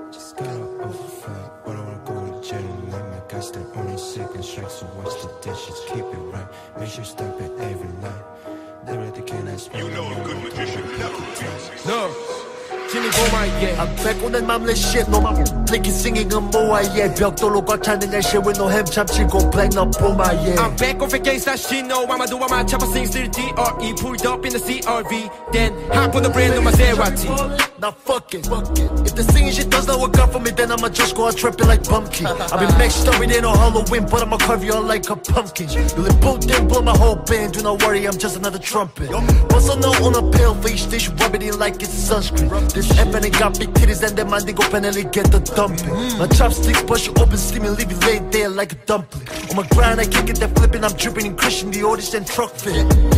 Just gotta overflow. But I wanna go to jail and let my guys stay only second strike. So watch the dishes, keep it right. Make sure you stop it every night. They really can't ask me. You know a good magician never fails. No. Jimmy Boma, yeah. I'm back on that mammal shit, no my blicky singing a moa, yeah. 벽돌로 꽉 차는 날 shit with no hem 참치고 black no Boma, yeah. I'm back off against that shit, no I'ma do what my chopper sings to the DRE. Pulled up in the CRV, then hop on the brand new Maserati. Now fuck it. If the singing shit does not work out for me, then I'ma just go out trapping like Bumpkin. I've been maxed up it ain't no Halloween, but I'ma carve you out like a pumpkin. You let both then blow my whole band, do not worry, I'm just another trumpet. What's on a pale for each dish, rub it in like it's sunscreen. This FN ain't got big titties and then man they go penally get the dumping. My chopsticks bust you open, steaming, leave you laid there like a dumpling. On my grind I kick it, that flipping, I'm dripping in Christian Dior and truck fit.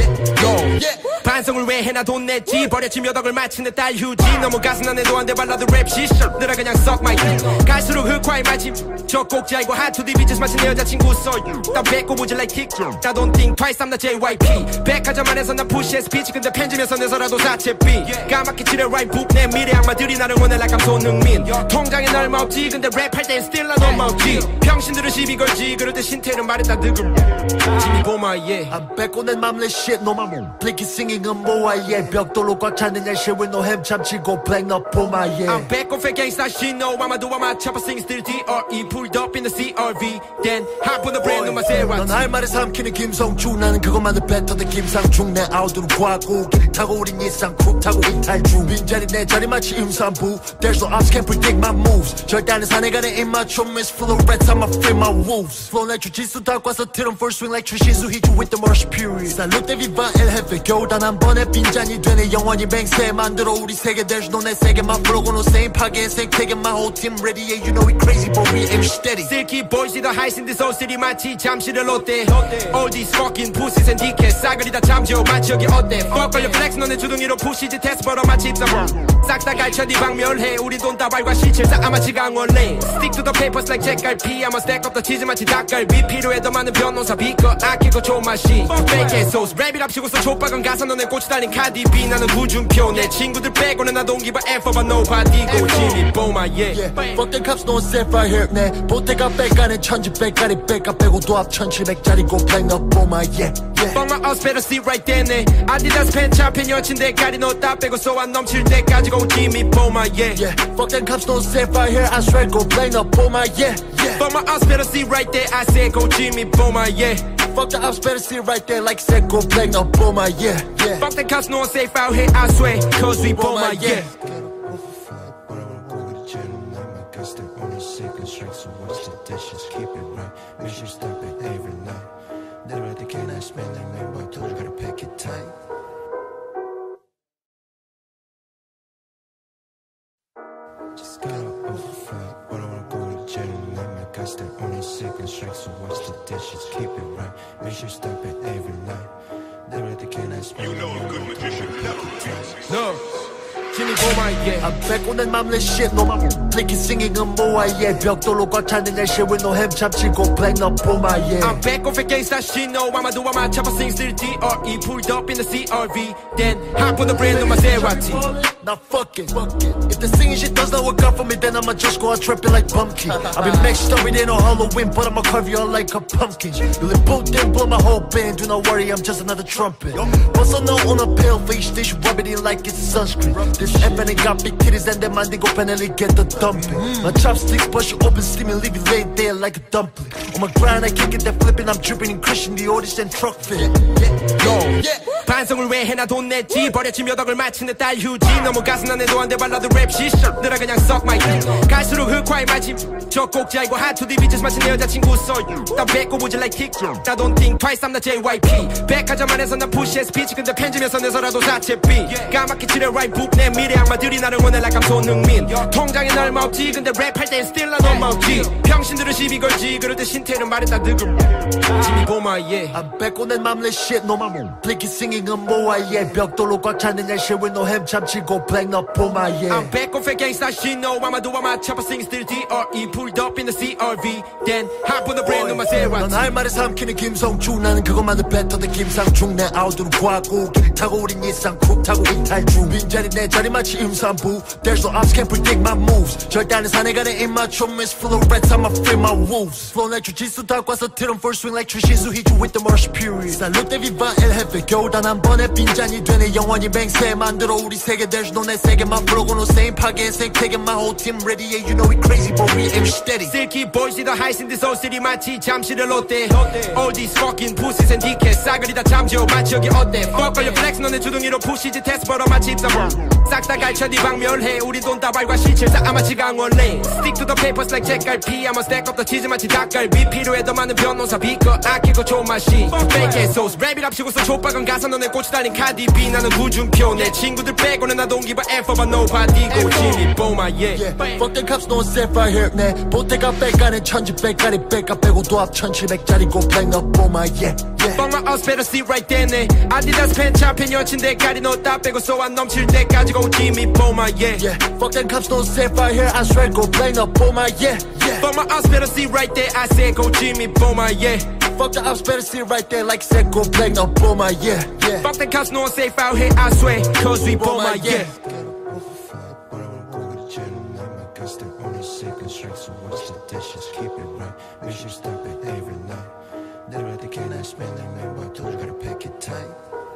Yo, 반성을 왜 해나 돈 냈지 버렸지 몇 억을 마치는 딸 휴지 너무 가슴 안 해도 안 돼 발라도 랩 시절 늘어 그냥 suck my dick 갈수록 흑화의 마침 저 꼭지 알고 핫2 디비즈스 마친 내 여자친구 썰 나 뱉고 무질 like kick I don't think twice I'm not JYP 백화점 안에서 난 push 스피치 근데 편집에서 내서라도 사채비 까맣게 칠해 right book 내 미래 악마들이 나를 원해 like I'm 손흥민 통장에 얼마 없지 근데 랩할 땐 still 난 얼마 없지 병신들은 시비 걸지 그럴 때 신태는 말했다 득음 Jimmy Boma yeah I'm back on that mammal shit, no my blicky singing a moa, yeah. 벽돌로 꽉 차는 날 shit with no hem 참치고 black no Boma, yeah. I'm back off against that shit, no I'ma do what my chopper sings to the DRE pulled up in the CRV then hop on the brand new Maserati 넌 할 말에 삼키는 김성주 나는 그것만을 뱉어대 김상중 내 아우들은 과고 길 타고 우린 일상 쿡 타고 이탈 중 빈자리 내 자리 마치 임산부 There's no ops can't predict my moves 절대 안 해 산에 가는 입맞춤 It's full of rats I'ma free my wolves Flow like 주짓수 닦아서 틀은 full swing like 추신수 hit you with the rush period 살루테 viva el jefe 겨우 단 한 번에 빈잔이 되네 영원히 맹세 만들어 우리 세계 There's no 내 세계만 부르고 no same 파괴 생태계 My whole team ready yeah you know we crazy but we aim steady Silky boys see the highs in this old city 마치 잠실의 롯데 All these fucking pussies and dickheads 싸그리 다 잠재워 마치 여기 어때 Fuck all your flex 너네 주둥이로 푸시지 테스트 벌어 마치 입사범 싹 다 갈쳐 네 방멸해 우리 돈 다발과 시칠 싹 아마치 강원래 Stick to the papers like 책갈피 I'ma stack up the 치즈 마치 닭갈비 필요해 더 많은 변호사 비꺼 아끼고 좋은 맛이 Fake ass sauce 랩이랍 치고서 족박은 가사 너네 꽃이 달린 카디비 나는 구준표 내 친구들 빼고는 나 don't give a F about nobody고 Jimmy Boma yeah Fuck the cops don't set right here 내 보태가 백가는 천지백가리 백가 빼고 도합 1700짜리고 black no Boma yeah Fuck my us better see right there 내 아디다스 팬 잡힌 여친 대가리 너 다 빼고 소환 넘칠 때까지 go Jimmy Boma yeah Fuck the cops don't set right here I swear go black no Boma yeah Fuck my us better see right there I said go Jimmy Boma yeah Fuck the ops better see right there like said go black no Boma yeah Fuck the cops no one safe out here I swear cause we Boma yeah But I wanna go to jail and let my guys stay only second strike. So watch the dishes, keep it right. Make sure you stop it every night. They really can't ask me their name, but I told you gotta pack it tight. Just gotta overflow. But I wanna go to jail and let my guys stay only second strike. So watch the dishes, keep it right. Make sure you stop it every night. They really can't ask me You know a good magician never fails. No Jimmy Boma yeah I'm back on that mammal shit, no my blicky singing a moa, yeah. 벽돌로 꽉 차는 날 shit with no hem 참치고 black no Boma, yeah. I'm back off against that shit, no I'ma do what my chopper sings to the DRE pulled up in the CRV then hop on the brand new Maserati Now fuck it. If the singing shit does not work out for me, then I'ma just go out trapping like Bumpkin. I've been maxed up it ain't no Halloween, but I'ma carve you out like a pumpkin. You let both then blow my whole band, do not worry, I'm just another trumpet. What's on a pale for each dish, rub it in like it's sunscreen. This FN ain't got big titties and then man they go penally get the dumping. My chopsticks bust you open, steaming, leave you laid there like a dumpling. On my grind I kick it, that flipping, I'm dripping in Christian Dior and truck fit. Yo 반성을 왜 해나 돈 냈지 버렸지 몇 억을 마치는 딸 휴지 너무 가슴 안 해도 안 돼 발라도 랩 시절 늘어 그냥 suck my dick 갈수록 흑화의 마침 저 꼭지 알고 핫2 디비즈스 마친 내 여자친구 썰 나 뱉고 무질 like kick I don't think twice I'm not JYP 백화점 안에서 난 push 스피치 근데 편집에서 내서라도 사채비 까맣게 칠해 right book 내 미래 악마들이 나를 원해 like I'm 손흥민 통장에 얼마 없지 근데 랩할 땐 still 난 얼마 없지 병신들은 시비 걸지 그럴 때 신태는 말했다 득음 Jimmy Boma yeah I'm back on that mammal shit, no my blicky singing a moa, yeah. 벽돌로 꽉 차는 날 shit with no hem 참치고 go blank up on my yeah. I'm back off a gangsta shit, no I'ma do my chopper sing still DRE pulled up in the CRV then hop on the brand new Maserati 넌 할 말에 삼키는 김성주 나는 그것만을 뱉어대 김상중 내 아우두는 과고 길을 타고 우린 일상 쿡 타고 이탈 중 빈자리 내 자리 마치 임산부 There's no ops can't predict my moves 절대 안 해 산에 가는 입맞춤 It's full of rats I'ma free my wolves Flow like 주짓수 닦아서 틀은 first swing like 추신수 hit you with the marsh period Salute viva el jefe 겨우 단 한 번에 빈잔이 되네 영원히 맹세 만들어 우리 세계 There's no 내 세계만 부르고 no same 파괴 생태계 My whole team ready yeah you know we crazy but we aim steady Silky boys see the highs in this old city 마치 잠시를 롯데 All these fucking pussies and dickheads 싸그리 다 잠재워 마치 여기 어때 Fuck all your flex 너네 주둥이로 푸시지 테스트 벌어 마치 입사범 싹 다 갈쳐 네 방멸해 우리 돈 다발과 시체 아마치 강원래 Stick to the papers like 잭갈피 I'ma stack up the cheese 마치 닭갈비 필요해 더 많은 변호사 비거 아끼고 좋은 맛이 Fake ass sauce 랩이랍시고서 족박은 가사 너네 꽂혀 달린 카디비 나는 구준표 내 친구들 빼고는 나 don't give a F about nobody go Jimmy Boma yeah Fuck the cops no set right here 내 보태가 백가는 천지백가리 백가 빼고 도합 1700짜리 go blank up on my yeah Fuck my us better see right there 내 아디다스 팬 잡힌 여친 대가리 너 다 빼고 소환 넘칠 때까지 go Jimmy Boma yeah Fuck the cops no set right here I swear go blank up on my yeah Fuck my us better see right there I said go Jimmy Boma yeah Fuck the ops better see right there like said go blank up on my yeah Fuck the cops no one safe out here I swear cause we Boma yeah So watch the dishes, keep it right. Make sure you stop it every night. Never let the canine spend their man, but I told you gotta pack it tight.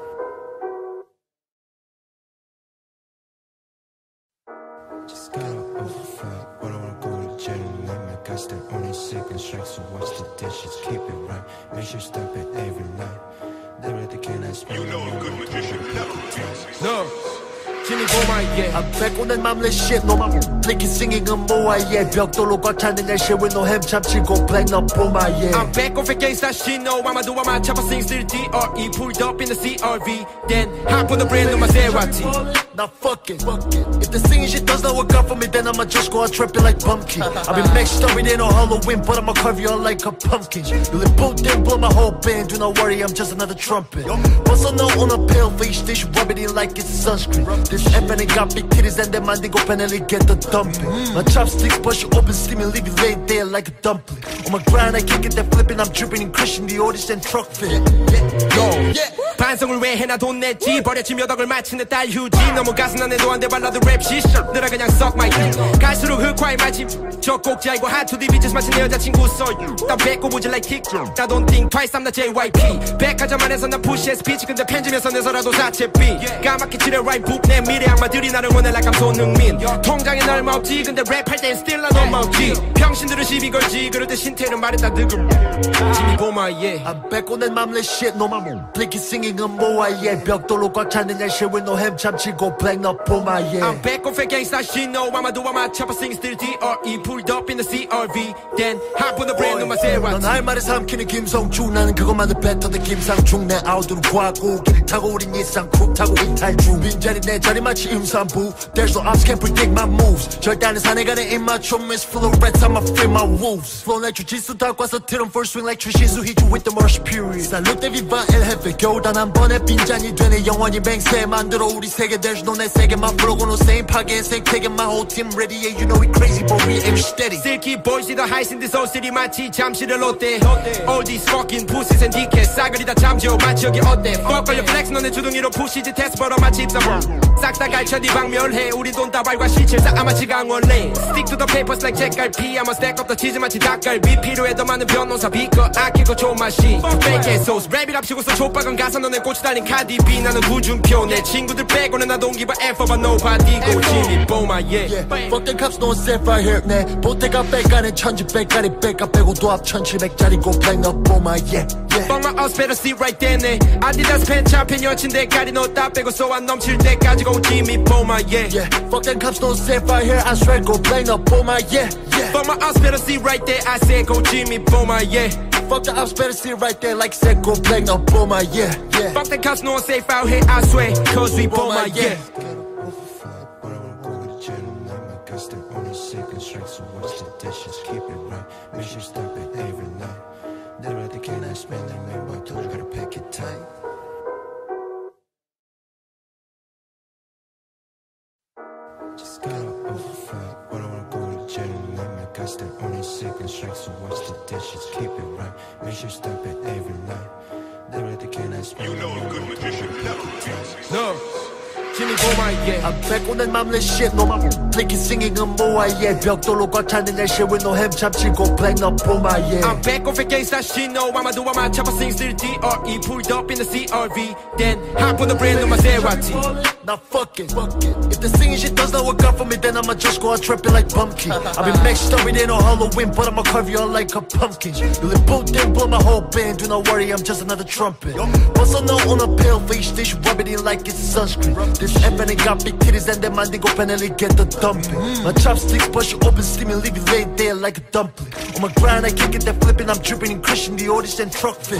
Just gotta overfight, but I wanna go to jail. And I might got that only second strike. So watch the dishes, keep it right. Make sure you stop it every night. Never let the canine spend You their know a man, good but I magician told you never gotta pack it refuses. tight. No Jimmy Boma yeah I'm back on that mamlet shit no my flicky singing a moa yeah 벽돌로 꽉 차는 날 shit with no hem 참치고 blank up on my yeah I'm back off a gangsta shit, no I'ma do my chopper sing still DRE pulled up in the CRV then hop on the brand new Maserati Now fuck it. If the singing shit does not work out for me, then I'ma just go out tripping like pumpkin. I've been mixed up with it on Halloween, but I'ma carve you out like a pumpkin. You let both then blow my whole band. Do not worry, I'm just another trumpet. What's on on a pale face dish, rub it in like it's sunscreen. This FN ain't got big titties and then my nigga finally get the dumping. My chopsticks bust you open, steaming, leave you laid there like a dumpling. On my grind, I kick it, that flipping, I'm dripping and Christian Dior and truck fit. Yo 반성을 왜 해나 돈 냈지 버려진 몇 억을 마치는 딸 휴지 너무 가슴 안에도 안돼 발라도 랩 시절 늘어 그냥 suck my dick 갈수록 흑화의 마침 저 꼭지 알고 hot to the bitches 마치 내 여자친구 소유 난 뱉고 무질 like kick I don't think twice I'm the JYP 백화점 안에서 난 push as speech 근데 편집에서 내서라도 사채비 까맣게 칠해 right book 내 미래 악마들이 나를 원해 like I'm 손흥민 통장에 얼마 없지 근데 랩할 땐 still 난 얼마 없지 평신들은 시비 걸지 그럴 때 신태는 말했다 득음 Jimmy Boma yeah I'm back on that mamlet shit no my blicky singing a moa yeah 벽돌로 꽉 차는 날 shit with no hem 참치고 blank up on my yeah I'm back off a gangsta shit, no I'ma do my chopper sing still DRE pulled up in the CRV then hop on the brand new Maserati 넌 할 말에 삼키는 김성주 나는 그것만을 뱉어대 김상중 내 아우두는 과고 길을 타고 우린 일상 쿡 타고 이탈 중 빈자리 내 자리 마치 임산부 There's no ops can't predict my moves 절대 안 해 산에 가는 입맞춤 It's full of rats I'ma free my wolves Flow like 주짓수 닦아서 틀은 first swing like 추신수 hit you with the marsh period Salute viva el jefe 겨우 단 한 번에 빈잔이 되네 영원히 맹세 만들어 우리 세계 There's no 내 세계만 부르고 no same 파괴 생태계 My whole team ready yeah you know we crazy but we aim steady Silky boys see the highs in this old city 마치 잠시를 롯데 All these fucking pussies and dickheads 싸그리 다 잠재워 마치 여기 어때 Fuck all your flex 너네 주둥이로 푸시지 테스트 벌어 마치 입사범 싹 다 갈쳐 네 방멸해 우리 돈 다발과 시체 아마치 강원래 Stick to the papers like 잭갈피 I'ma stack up the cheese 마치 닭갈비 필요해 더 많은 변호사 비거 아끼고 좋은 맛이 Fake ass sauce 랩이랍시고서 족박은 가사 너네 꽂혀 달린 카디비 나는 구준표 내 친구들 빼고는 나 don't give a F about nobody go Jimmy Boma yeah Fuck the cops no set right here 내 보태가 백가는 천지백가리 백가 빼고 도합 1700짜리 go blank up on my yeah Fuck my us better see right there 내 아디다스 팬 잡힌 여친 대가리 너 다 빼고 소환 넘칠 때까지 go Jimmy Boma yeah Fuck the cops no set right here I swear go blank up on my yeah Fuck my us better see right there I said go Jimmy Boma yeah Fuck the ops better see right there like said go blank up on my yeah Fuck the cops no one safe out here I swear cause we Boma yeah But I wanna go to jail and I might got that only second strike. So watch the dishes, keep it right. Make sure you stop it every night. Never let the canine spend their man, but I told you gotta pack it tight. guess they're only second strike, so watch the dishes, keep it right. Make sure stop it every night. They really cannot spend. You know a good magician never fails. No. Jimmy Boma, yeah. I'm back on that mamle shit, no my blicky singing a moa, yeah. 벽돌로 꽉 차는 날 shit with no hem 잡치고 black no Boma, yeah. I'm back off against that shit, no I'ma do what my chopper sings to the DRE. Pulled up in the CRV, then hop on the brand new Maserati. Now fuck it. If the singing shit does not work out for me, then I'ma just go out trapping like Pumpkin. I've been mixed up with it on Halloween, but I'ma carve you out like a pumpkin. You live both then blow my whole band, do not worry, I'm just another trumpet. What's on a pale face dish, rub it in like it's sunscreen. This FN ain't got big titties and then man they go finally get the dumping. My chopsticks bust you open, steaming, leave you laid there like a dumpling. On my grind I kick it, that flipping, I'm dripping in Christian Dior, and truck fit.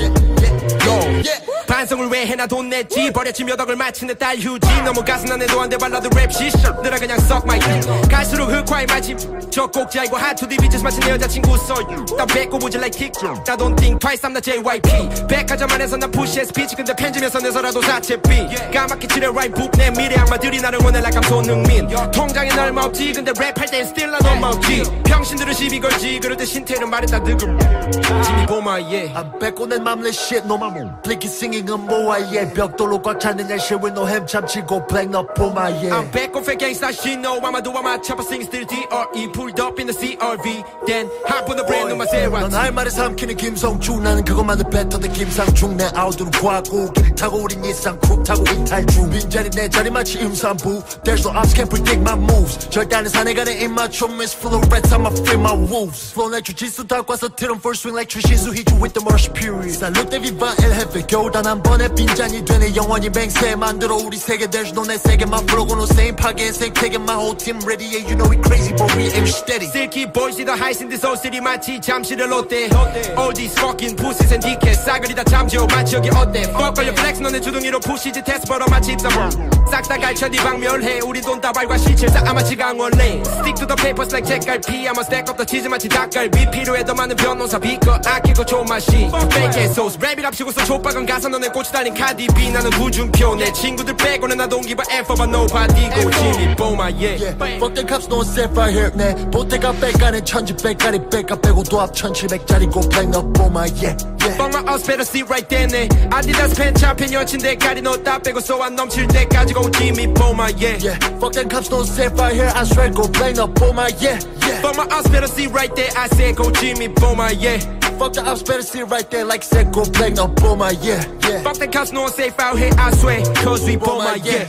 Yo, 반성을 왜 해나 돈 냈지 버렸지 몇 억을 마치는 딸 휴지 너무 가슴 안에도 안 돼 발라도 랩 시절 늘어 그냥 suck my dick 갈수록 흑화의 마침 저 꼭지 알고 hot to the bitches 마치 내 여자친구 소유 나 뱉고 보질 like kick I don't think twice I'm not JYP 백화점 안에서 난 push as speech 근데 편집에서 내서라도 사채비 까맣게 칠해 right book 내 미래 악마들이 나를 원해 like I'm 손흥민 통장에 얼마 없지 근데 랩할 땐 still 난 얼마 없지 병신들은 시비 걸지 그럴 때 신태는 말했다 득음 Jimmy Boma yeah I'm back on that mamle shit, no my blicky singing a moa, yeah. 벽돌로 꽉 차는 날 shit with no hem 잡치고 black no Boma, yeah. I'm back off against that shit, no I'ma do what my chopper sings to the DRE pulled up in the CRV then hop on the brand new Maserati 넌 할 말에 삼키는 김성주 나는 그것만을 뱉어대 김상중 내 아우들은 과고 길을 타고 우린 일상 쿡 타고 이탈 중 빈자리 내 자리 마치 임산부 There's no ops can't predict my moves 절단은 산에 가는 입맞춤 It's full of rats I'ma free my wolves Flow like 주짓수 닦아서 틀은 full swing like 추신수 hit you with the marsh period Salute viva el jefe 겨우 단 한 번에 빈잔이 되네 영원히 맹세 만들어 우리 세계 There's no 내 세계만 부르고 no same 파괴 생태계 My whole team ready yeah you know we crazy but we aim steady Silky boys see the highs in this old city 마치 잠실의 롯데 All these fucking pussies and dickheads 싸그리 다 잠재워 마치 여기 어때 Fuck all your flex 너네 주둥이로 푸시지 테스트 벌어 마치 입사범 싹 다 갈쳐 네 방멸해 우리 돈 다발과 시체 싹 아마치 강원래 Stick to the papers like 책갈피 I'ma stack up the cheese 마치 닭갈비 필요해 더 많은 변호사 비꺼 아끼고 좋은 맛이 Fake ass sauce 랩이 합치고서 족박은 가사 너네 꽂히 달린 카디 B 나는 구준표 내 친구들 빼고는 I don't give a F about nobody go Jimmy Boma yeah Fuck the cops no safe right here 내 보태가 백가는 천지백가리 백가 빼고 도합 1700짜리고 black no Boma yeah Fuck my us better see right there 내 아디다스 팬 잡힌 여친 대가리 너 다 빼고 소환 넘칠 때까지 go Jimmy Boma yeah Fuck them cops no safe right here I swear go black no Boma yeah Fuck my us better see right there I said go Jimmy Boma yeah Fuck the ops better see right there like said go black no Boma yeah Fuck the cops no one safe out here I swear cause we Boma yeah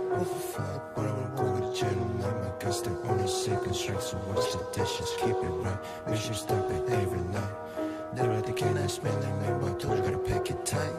Guess they're only second strike, so watch the dishes, keep it right. Make sure stop it every night. They really cannot spend their name, but you gotta pack it tight.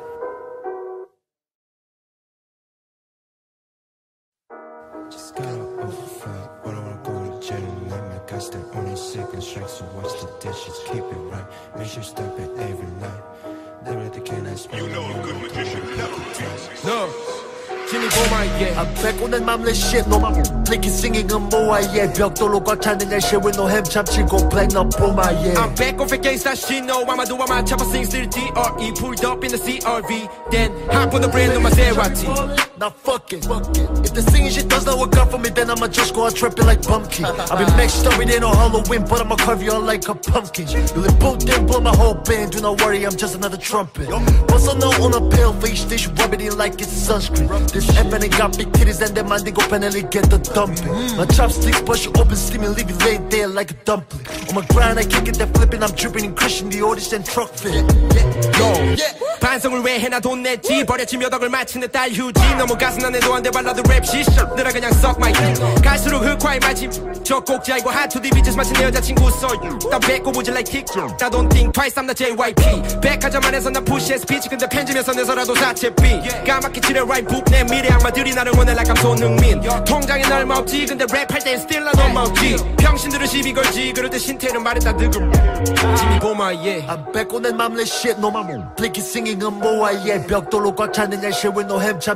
Just gotta overfight, but I wanna go to jail and I guess they're only second strike, so watch the dishes, keep it right. Make sure stop it every night. They really cannot spend You know a good magician never fails. No Jimmy Boma yeah I'm back on that mamle shit no my blicky singing a moa yeah 벽돌로 꽉 차는 날 shit with no hem 잡치고 black no Boma yeah I'm back off against that shit no I'ma do what my chopper sings to the DRE pulled up in the CRV then hop on the brand new Maserati Now fuck it. If the singing shit does not work out for me, then I'ma just go out trapping like Pumpkin. I've been mixed up with it on Halloween, but I'ma carve you out like a pumpkin. You live both then blow my whole band. Do not worry, I'm just another trumpet. What's on a pale face dish, rub it in like it's sunscreen. This FN ain't got big titties and then man they go finally get the dumping. My chopsticks bust you open, steaming, leave you laid there like a dumpling. On my grind I kick it, that flipping, I'm dripping in Christian Dior, and truck fit. Yo 반성을 왜 해나 돈 냈지 버렸지 몇 억을 마치는 딸 휴지 너무 가슴 안에도 안 돼 발라도 랩 시절 늘어 그냥 suck my dick 갈수록 흑화의 마침 저 꼭지 알고 hot to the bitches 마치 내 여자친구 소유 나 뱉고 보질 like kick I don't think twice I'm not JYP 백화점 안에서 난 push as speech 근데 편집에서 내서라도 사채비 까맣게 칠해 right book 내 미래 악마들이 나를 원해 like I'm 손흥민 통장에 얼마 없지 근데 랩할 땐 still 난 얼마 없지 병신들은 시비 걸지 그럴 때 신태는 말했다 득음 Jimmy Boma yeah I'm back on that mamle shit no my blicky singing a moa yeah 벽돌로 꽉 차는 날 shit with no hem 잡치고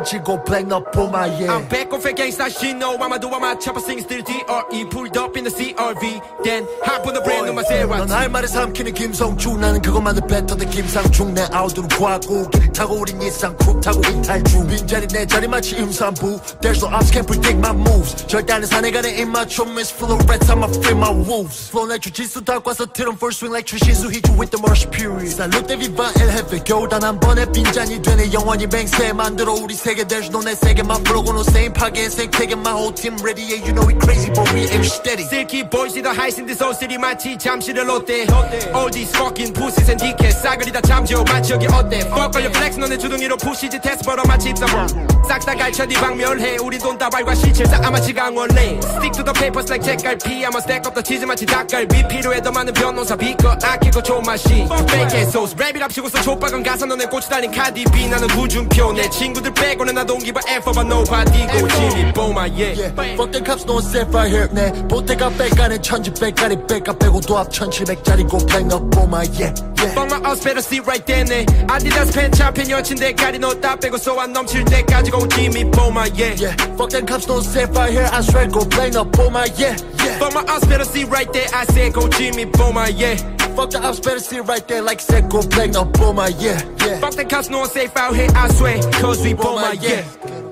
black 너 뽀마 yeah I'm back off a gangsta shit no I'ma do my chopper sing still DRE pulled up in the CRV Then hop on the brand new Maserati 넌 할 말에 삼키는 김성주 나는 그것만을 뱉어대 김상중 내 아우들은 과거길 타고 우린 일상 쿡 타고 이탈 중 빈자리 내 자리 마치 임산부 There's no ops can't predict my moves 절단은 산에 가는 입맞춤 Miss full of rats I'ma free my wolves Flow 내 주짓수 닦아서 틀은 full swing like 추신수 hit you with the marsh period Salute viva el jefe 겨우 단 한 번에 빈잔이 되네 영원히 맹세 만들어 우리 세계 There's no 내 세계만 부르고 no same 파괴 생태계 My whole team ready yeah you know we crazy but we aim steady Silky boys see the highs in this old city 마치 잠시를 롯데 All these fucking pussies and dickheads 싸그리 다 잠재워 마치 여기 어때 Fuck all your flex 너네 주둥이로 푸시지 테스트 벌어 마치 입사범 싹 다 갈쳐 네 방멸해 우리 돈 다발과 시체 아마치 강원래 Stick to the papers like 잭갈피 I'ma stack up the cheese 마치 닭갈비 필요해 더 많은 변호사 비꺼 아끼고 좋은 맛이 Fake ass sauce 랩이 합치고서 족박은 가사 너네 꽃이 달린 카디비 나는 구준표 내 친구들 빼고는 나도 don't give a F about nobody 고 진이 뽀마 yeah Fuck the cops don't set fire here 내 보태가 백간에 천지백가리 백가 빼고 도합 1700짜리 고 black 너 뽀마 yeah Fuck my ass better see right there 내 아디다스 팬 잡힌 여친 대가리 너 다 빼고 소환 넘칠 때까지 고 진이 뽀마 yeah Fuck them cops don't set fire here I swear go black 너 뽀마 yeah Fuck my ass better see right there I said go 진이 뽀마 yeah Fuck the ops better see right there like said go black 너 뽀마 yeah Fuck the cops no one safe out here I swear cause we 뽀마 yeah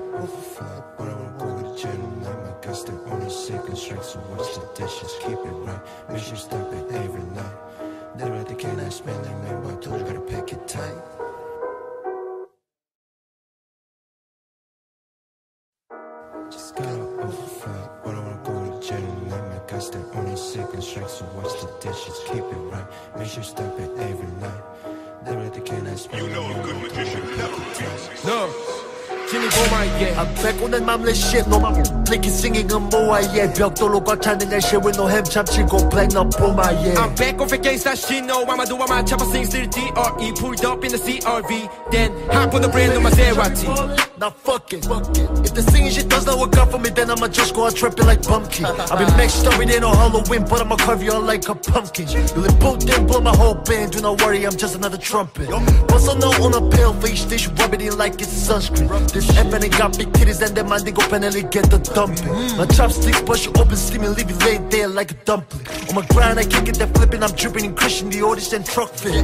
So watch the dishes, keep it right. Make sure you stop it every night. Never let the canine spend like man, but I told you gotta pack it tight. Just got over fight, but I wanna go to jail tonight. My guys stay on a second strike, so watch the dishes, keep it right. Make sure you stop it every night. Never let the canine spend You like know a man, good but I told magician you gotta never pack it tight. reveals No 진이 뽀마 yeah I'm back on that 맘let shit no 맘 Blicky singing a moa yeah 벽돌로 꽉 차는 날 shit with no ham 참치고 black 너 뽀마 yeah I'm back off a gangsta shit no I'ma do my chopper sing still DRE pulled up in the CRV Then hop on the brand new Maserati Now fuck it If the singing shit does not work out for me then I'ma just go out tripping like pumpkin I've been mixed up with it on Halloween but I'ma carve you out like a pumpkin You live both then blow my whole band Do not worry I'm just another trumpet Bust a note on a pale face dish rub it in like it's sunscreen This FN ain't got big titties and them man they go penally get the dumping My chopsticks bust you open steaming leave you laid there like a dumpling On my grind I can't get that flipping I'm dripping in Christian Dior this and truck fit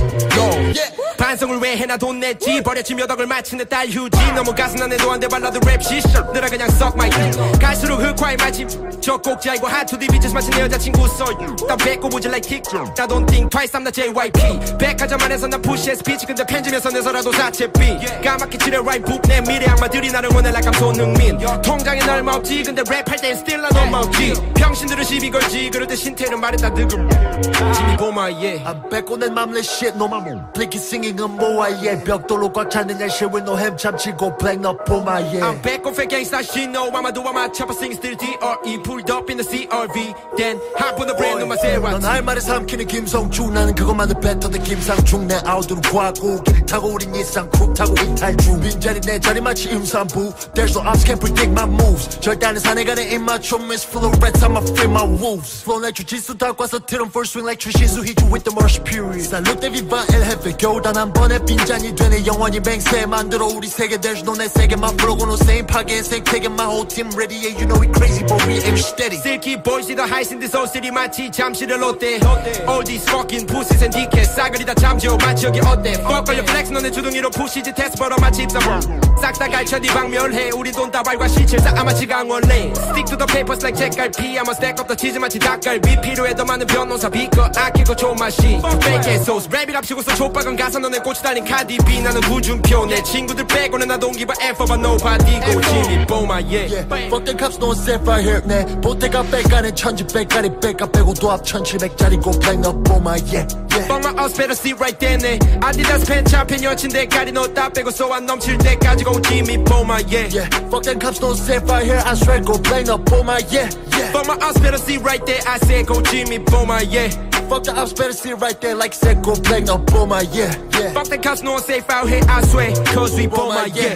Yo 반성을 왜 해나 돈 냈지 버렸지 몇 억을 마친 내 딸 휴지 너무 가슴 안 해도 안 돼 발라드 랩 시절 늘어 그냥 suck my dick 갈수록 흑화의 마침 저 꼭지 알고 하투디 비즈스 마친 내 여자친구 썰 난 뱉고 보질 like kick I don't think twice I'm the JYP 백화점 안에서 난 push as speech 근데 편집에서 내서라도 사채비 까맣게 칠해 right book 내 미래 악마들이 나를 원해 like I'm 손흥민 통장에 얼마 없지 근데 랩할 땐 still 난 얼마 없지 병신들은 시비 걸지 그럴 때 신태는 말했다 득음 진이 뽀마 yeah I'm back on that 맘let shit no 맘 Blicky singing a moa yeah 벽돌로 꽉 차는 날 shit with no ham 참치고 black 너 뽀마 yeah I'm back off a gangsta shit no I'ma do my chopper sing still DRE pulled up in the CRV Then hop on the brand new Maserati 넌 할 말에 삼키는 김성주 나는 그것만을 뱉어대 김상중 내 아우들은 과거길 타고 우린 일상 쿡 타고 이탈 중 빈자리 내 자리 마치 임산부 There's no ops can't predict my moves 절단은 산에 가는 입맞춤 Miss full of rats I'ma free my wolves Flow 내 주짓수 닦아서 틀은 full swing like 추신수 hit you with the marsh period Salute viva el jefe 겨우 단 한 번에 빈잔이 되네 영원히 맹세 만들어 우리 세계 There's no 내 세계만 부르고 no same 파괴 생태계 My whole team ready yeah you know we crazy but we aim steady Silky boys see the highs in this old city 마치 잠시를 롯데 All these fucking pussies and dickheads 싸그리 다 잠재워 마치 여기 어때 Fuck all your flex 너네 주둥이로 푸시지 테스트 벌어 마치 입사범 싹 다 갈쳐 네 방멸해 우리 돈 다발과 시체 아마치 강원래 Stick to the papers like 잭갈피 I'ma stack up the cheese 마치 닭갈비 필요해 더 많은 변호사 비꺼 아끼고 좋은 맛이 Fake ass sauce 랩이 합치고서 족박은 가사 너네 꽃이 달린 카디비 나는 구준표 내 친구들 빼고는 나도 don't give a F about nobody 고 진이 뽀마 yeah Fuck the cops don't set fire here 내 보태가 백간에 천지백가리 백가 빼고 도합 1700짜리 고 black 너 뽀마 yeah Fuck my ass better see right there 내 아디다스 팬 잡힌 여친 대가리 너 다 빼고 소환 넘칠 때까지 고 진이 뽀마 yeah Fuck them cops don't set fire here I swear go black 너 뽀마 yeah Fuck my ass better see right there I said go 진이 뽀마 yeah Fuck the ops better see right there like said go black 너 뽀마 yeah Fuck the cops no one safe out here I swear cause we 뽀마 yeah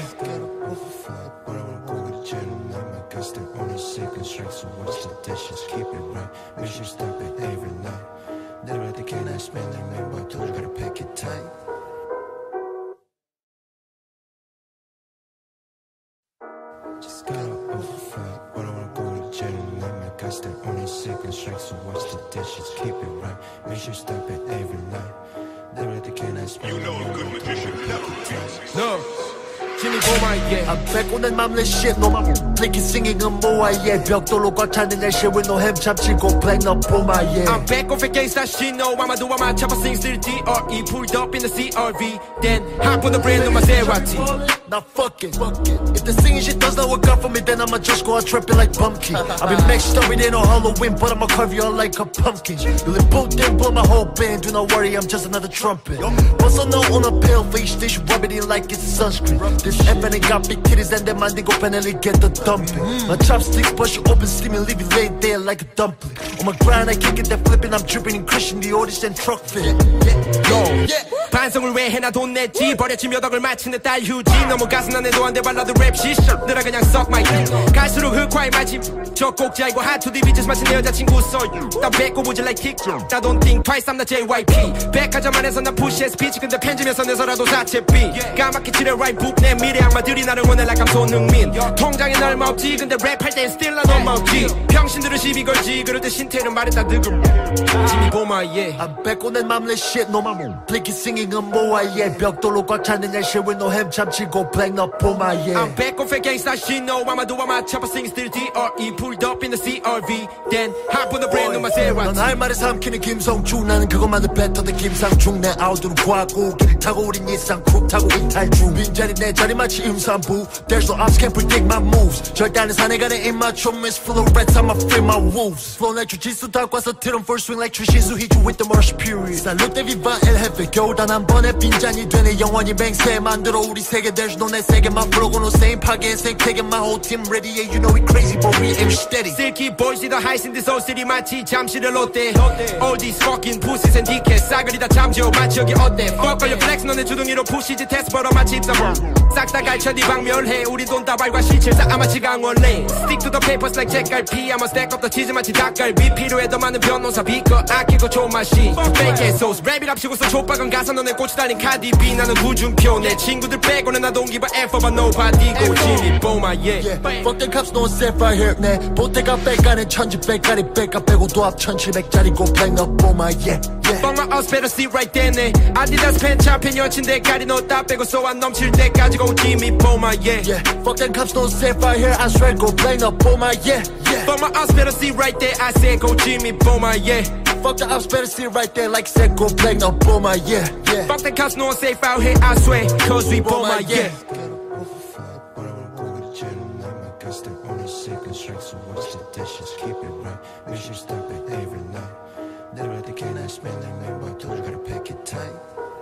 So watch the dishes, keep it right. Make sure you stop it every night. Never let the canine spend like man, but I told you gotta pack it tight. second strike, so watch the dishes, keep it right. Make sure you stop it every night. They really cannot spend. You know a good magician never fails. No. Jimmy Boma, yeah. I'm back on that mamle shit, no my blicky singing a moa, yeah. 벽돌로 꽉 차는 날 shit with no hem chop 치고 black no Boma, yeah. I'm back on fake gangsta shit, no I'ma do my chopper sing still DRE pulled up in the CRV, then hop on the brand new Maserati. Now fuck it. If the singing shit does not work out for me, then I'ma just go out tripping like Bumpkin. I've been maxed up, it ain't no Halloween, but I'ma carve you out like a pumpkin. You live both and blow my whole band, do not worry, I'm just another trumpet. What's a note on a pale for each dish, rub it in like it's sunscreen. This FN ain't got big titties and them man, they go penally get the dumping. My chopsticks bust you open, steaming, leave you laid there like a dumpling. On my grind, I kick it, that flipping, I'm dripping in Christian, the oldest and truck fit. Yo, 반성을 왜 해나 돈 냈지 버려진 몇 억을 마치는 딸 휴지 너무 가슴 안에도 안 돼 발라드 랩 시절 늘어 그냥 suck my dick 갈수록 흑화의 마침 저 꼭지 알고 hot to the bitches 마치 내 여자친구 소유 나 뱉고 보지 like kick I don't think twice I'm the JYP 백화점 안에서 나 push as speech 근데 편집에서 내서라도 사채비 까맣게 칠해 right book 내 미래 악마들이 나를 원해 like I'm 손흥민 통장에 얼마 없지 근데 랩할 땐 still 나 너무 없지 병신들은 시비 걸지 그럴 때 신태는 말했다 득음 Jimmy Boma yeah I'm back on that mamle shit, no my blicky singing a moa, yeah. 벽돌로 꽉 차는 날 shit with no hem chop 치고 black no Boma, yeah. I'm back on fake gangsta shit, no I'ma do my chopper sing still DRE pulled up in the CRV then hop on the brand new Maserati 넌 할 말에 삼키는 김성주 나는 그것만을 뱉어대 김상중 내 아우들은 과고 길을 타고 우린 일상 쿡 타고 이탈 중 빈자리 내 자리 마치 임산부 There's no ops can't predict my moves 절대 안 해 산에 가는 입맞춤 It's full of rats I'ma free my wolves Flow like 주짓수 닦아서 틀은 full swing like 추신수 hit you with the marsh period Salute viva el jefe 겨우 단 한 번에 빈잔이 되네 영원히 맹세 만들어 우리 세계 There's no 내 세계만 부르고 no same 파괴 생태계 My whole team ready yeah you know we crazy but we aim steady Silky boys see the highs in this old city 마치 잠실의 롯데 All these fucking pussies and dickheads 싸그리 다 잠재워 마치 여기 어때 Fuck all your flex 너네 주둥이로 푸시지 테스트 벌어 마치 입사범 싹 다 갈쳐 네 박멸해 우리 돈 따발과 시체 다 아마치 강원래 Stick to the papers like 잭갈피 I'ma stack up the cheese 마치 닭갈비 필요해 더 많은 변호사 비커 아끼고 좋은 맛이 Fake ass sauce 랩이랍시고서 족박은 가사 너네 꽃이 달린 카디비 나는 구준표 내 친구들 빼고는 나 don't give a F about nobody go Jimmy Boma yeah Fuck the cops no safe right here 내 보태가 백가는 천지백가리 백가 빼고 도합 1700짜리고 black no Boma yeah Fuck my house better see right there 내 아디다스 팬 잡힌 여친 대가리 너 다 빼고 소환 넘칠 때까지 go Jimmy Boma yeah Fuck the cops no safe right here I swear go black no Boma yeah Fuck my house better see right there I said go Jimmy Boma yeah Fuck the ops better see right there like said go black no Boma yeah Fuck the cops no one safe out here I swear cause we Boma yeah Second strike, so watch the dishes, keep it right. Make sure you stop it every night. They really cannot spend their man, but I told you gotta pack it tight.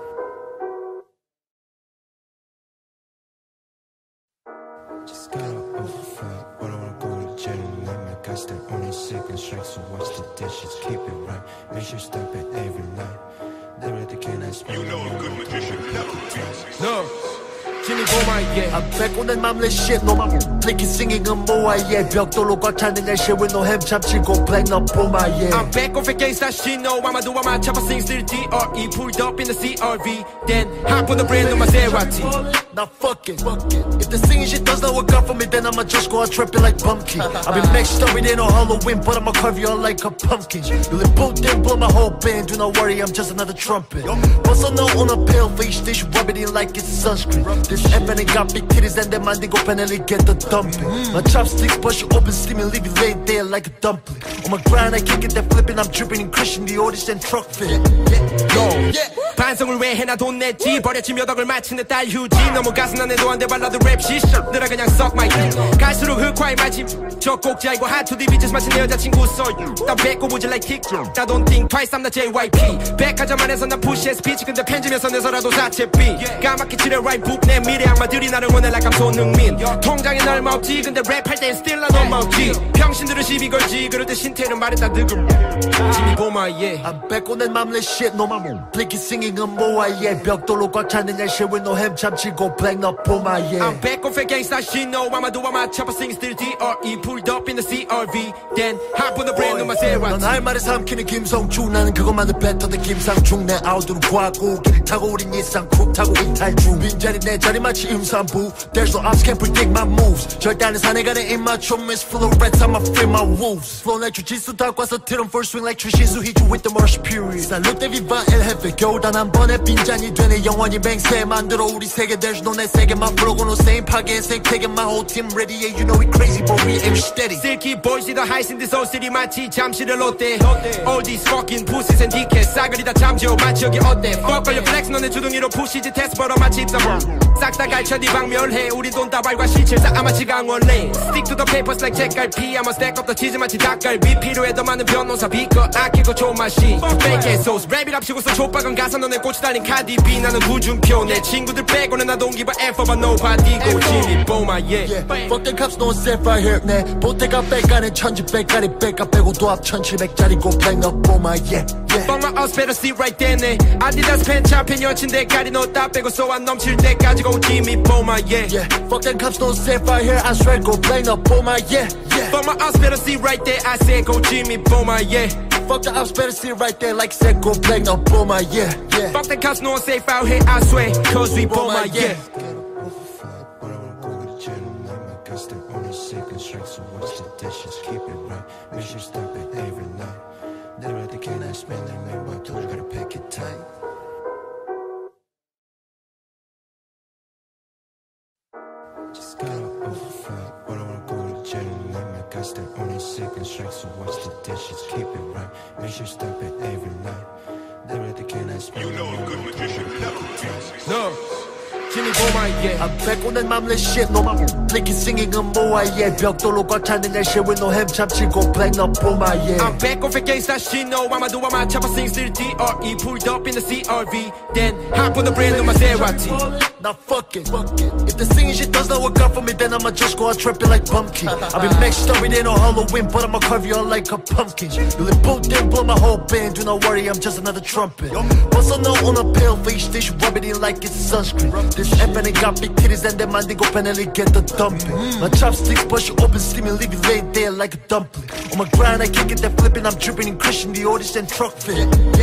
Just gotta overfight, but I wanna go to jail and let my guys stay on a second strike, so watch the dishes, keep it right. Make sure you stop it every night. They really cannot spend You know a good magician never fails. No Jimmy Boma yeah I'm back on that mamle shit no my blicky singing a moa yeah 벽돌로 꽉 차는 날 shit with no hem chop 치고 black no Boma yeah I'm back on fake gangsta shit no I'ma do my chopper sing still DRE pulled up in the CRV then hop on the brand new Maserati Now fuck it. If the singing shit does not work out for me, then I'ma just go out tripping like Bumpkin. I've been maxed up, it ain't no Halloween, but I'ma carve you out like a pumpkin. You live both and blow my whole band, do not worry, I'm just another trumpet. What's a note on a pale for each dish, rub it in like it's sunscreen. This FN ain't got big titties and them man, they go penally get the dumping. My chopsticks bust you open, steaming, leave you laid there like a dumpling. On my grind, I kick it, that flipping, I'm dripping in Christian, the oldest and truck fit. Yo, 반성을 왜 해나 돈 냈지 버려진 몇 억을 마치는 딸 휴지 너무 가슴 안에도 안 돼 발라드 랩 시절 늘어 그냥 suck my dick 갈수록 흑화의 마침 저 꼭지 알고 hot to the bitches 마치 내 여자친구 소유 나 뱉고 보지 like kick I don't think twice I'm the JYP 백화점 안에서 나 push as speech 근데 편집에서 내서라도 사채비 까맣게 칠해 right book 내 미래 악마들이 나를 원해 like I'm 손흥민 통장에 얼마 없지 근데 랩할 땐 still 나 너무 없지 병신들은 시비 걸지 그럴 때 신태는 말했다 득음 Jimmy Boma yeah I'm back on that mamle shit no my blicky singing a moa yeah 벽돌로 꽉 차는 날 shit with no hem chop 치고 go black 너 뽀마 yeah. I'm back off a gangsta shit, no 아마도 아마 chopper sing still DRE pulled up in the CRV then hop on the brand new Maserati 넌 할 말에 삼키는 김성주 나는 그것만을 뱉어대 김상중 내 아우디는 과고 길을 타고 우린 일상 쿡 타고 이탈 중 빈자리 내 자리 마치 임산부 There's no ops can't predict my moves 절단은 산에 가는 입맞춤 Miss Florets I'ma free my wolves Flow 내 주짓수 닦아서 틀은 full swing like 추신수 Hit you with the marsh period Salute de viva el jefe 겨우 단 한 번에 빈잔이 되네 영원히 맹세 만들어 우리 세계 There's no 내 세계만 부르고 no same 파괴 생태계 My whole team ready yeah you know we crazy but we aim steady Silky boys see the highs in this old city 마치 잠실의 롯데 All these fucking pussies and dickheads 싸그리 다 잠재워 마치 여기 어때 Fuck all your flex 너네 주둥이로 푸시지 테스트 벌어 마치 입사범 싹 다 갈쳐 네 방멸해 우리 돈 다발과 시체 다 아마치 강원래 Stick to the papers like 책갈피 I'ma stack up the cheese 마치 닭갈비 필요해 더 많은 변호사 비꺼 아끼고 좋은 맛이 Fake ass sauce 랩이 랍치고서 족박은 가사 너네 꽂히 달린 카디 B 나는 구준표 내 친구들 빼고는 I don't give a F about nobody 고 Jimmy Boma yeah Fuck the cops no safe right here 내 보태가 백가는 천지백가리 백가 빼고 도합 1700짜리고 black 너 뽀마 yeah Fuck my house better see right there 내 아디다스 팬 잡힌 여친 대가리 너 다 빼고 소환 넘칠 때까지 고 Jimmy Boma yeah Fuck the cops no safe right here I swear go black 너 뽀마 yeah Fuck my house better see right there I said go Jimmy Boma yeah Fuck the ops better see right there like said go black 너 뽀마 yeah Fuck the cops no one safe out here I swear cause we Boma yeah So watch the dishes, keep it right. Make sure you stop it every night. Never let the canine spend their man, but I told you gotta pack it tight. Just gotta overfight, but I wanna go to jail and let my guys stay on a second strike. So watch the dishes, keep it right. Make sure you stop it every night. Never let the canine spend You their know a man, good but I magician told you never gotta pack it refuses. No Jimmy Boma yeah I'm back on that mamle shit no my flicking singing a moa yeah 벽돌로 꽉 차는 날 shit with no hem 참치고 black 너 뽀마 yeah I'm back off a gangsta shit, no 아마도 아마 chopper sing still DRE pulled up in the CRV then hop on the brand new Maserati Now fuck it. If the singing shit does not work out for me, then I'ma just go out tripping like pumpkin. I've been mixed up with it on Halloween, but I'ma carve you out like a pumpkin. You live both then blow my whole band. Do not worry, I'm just another trumpet. What's on on a pale face dish, rub it in like it's sunscreen. This FN ain't got big titties and them man they go penally get the dumping. My chopsticks bust you open, steaming, leave you laid there like a dumpling. On my grind, I can't get that flipping. I'm dripping in Christian Dior's and truck fit.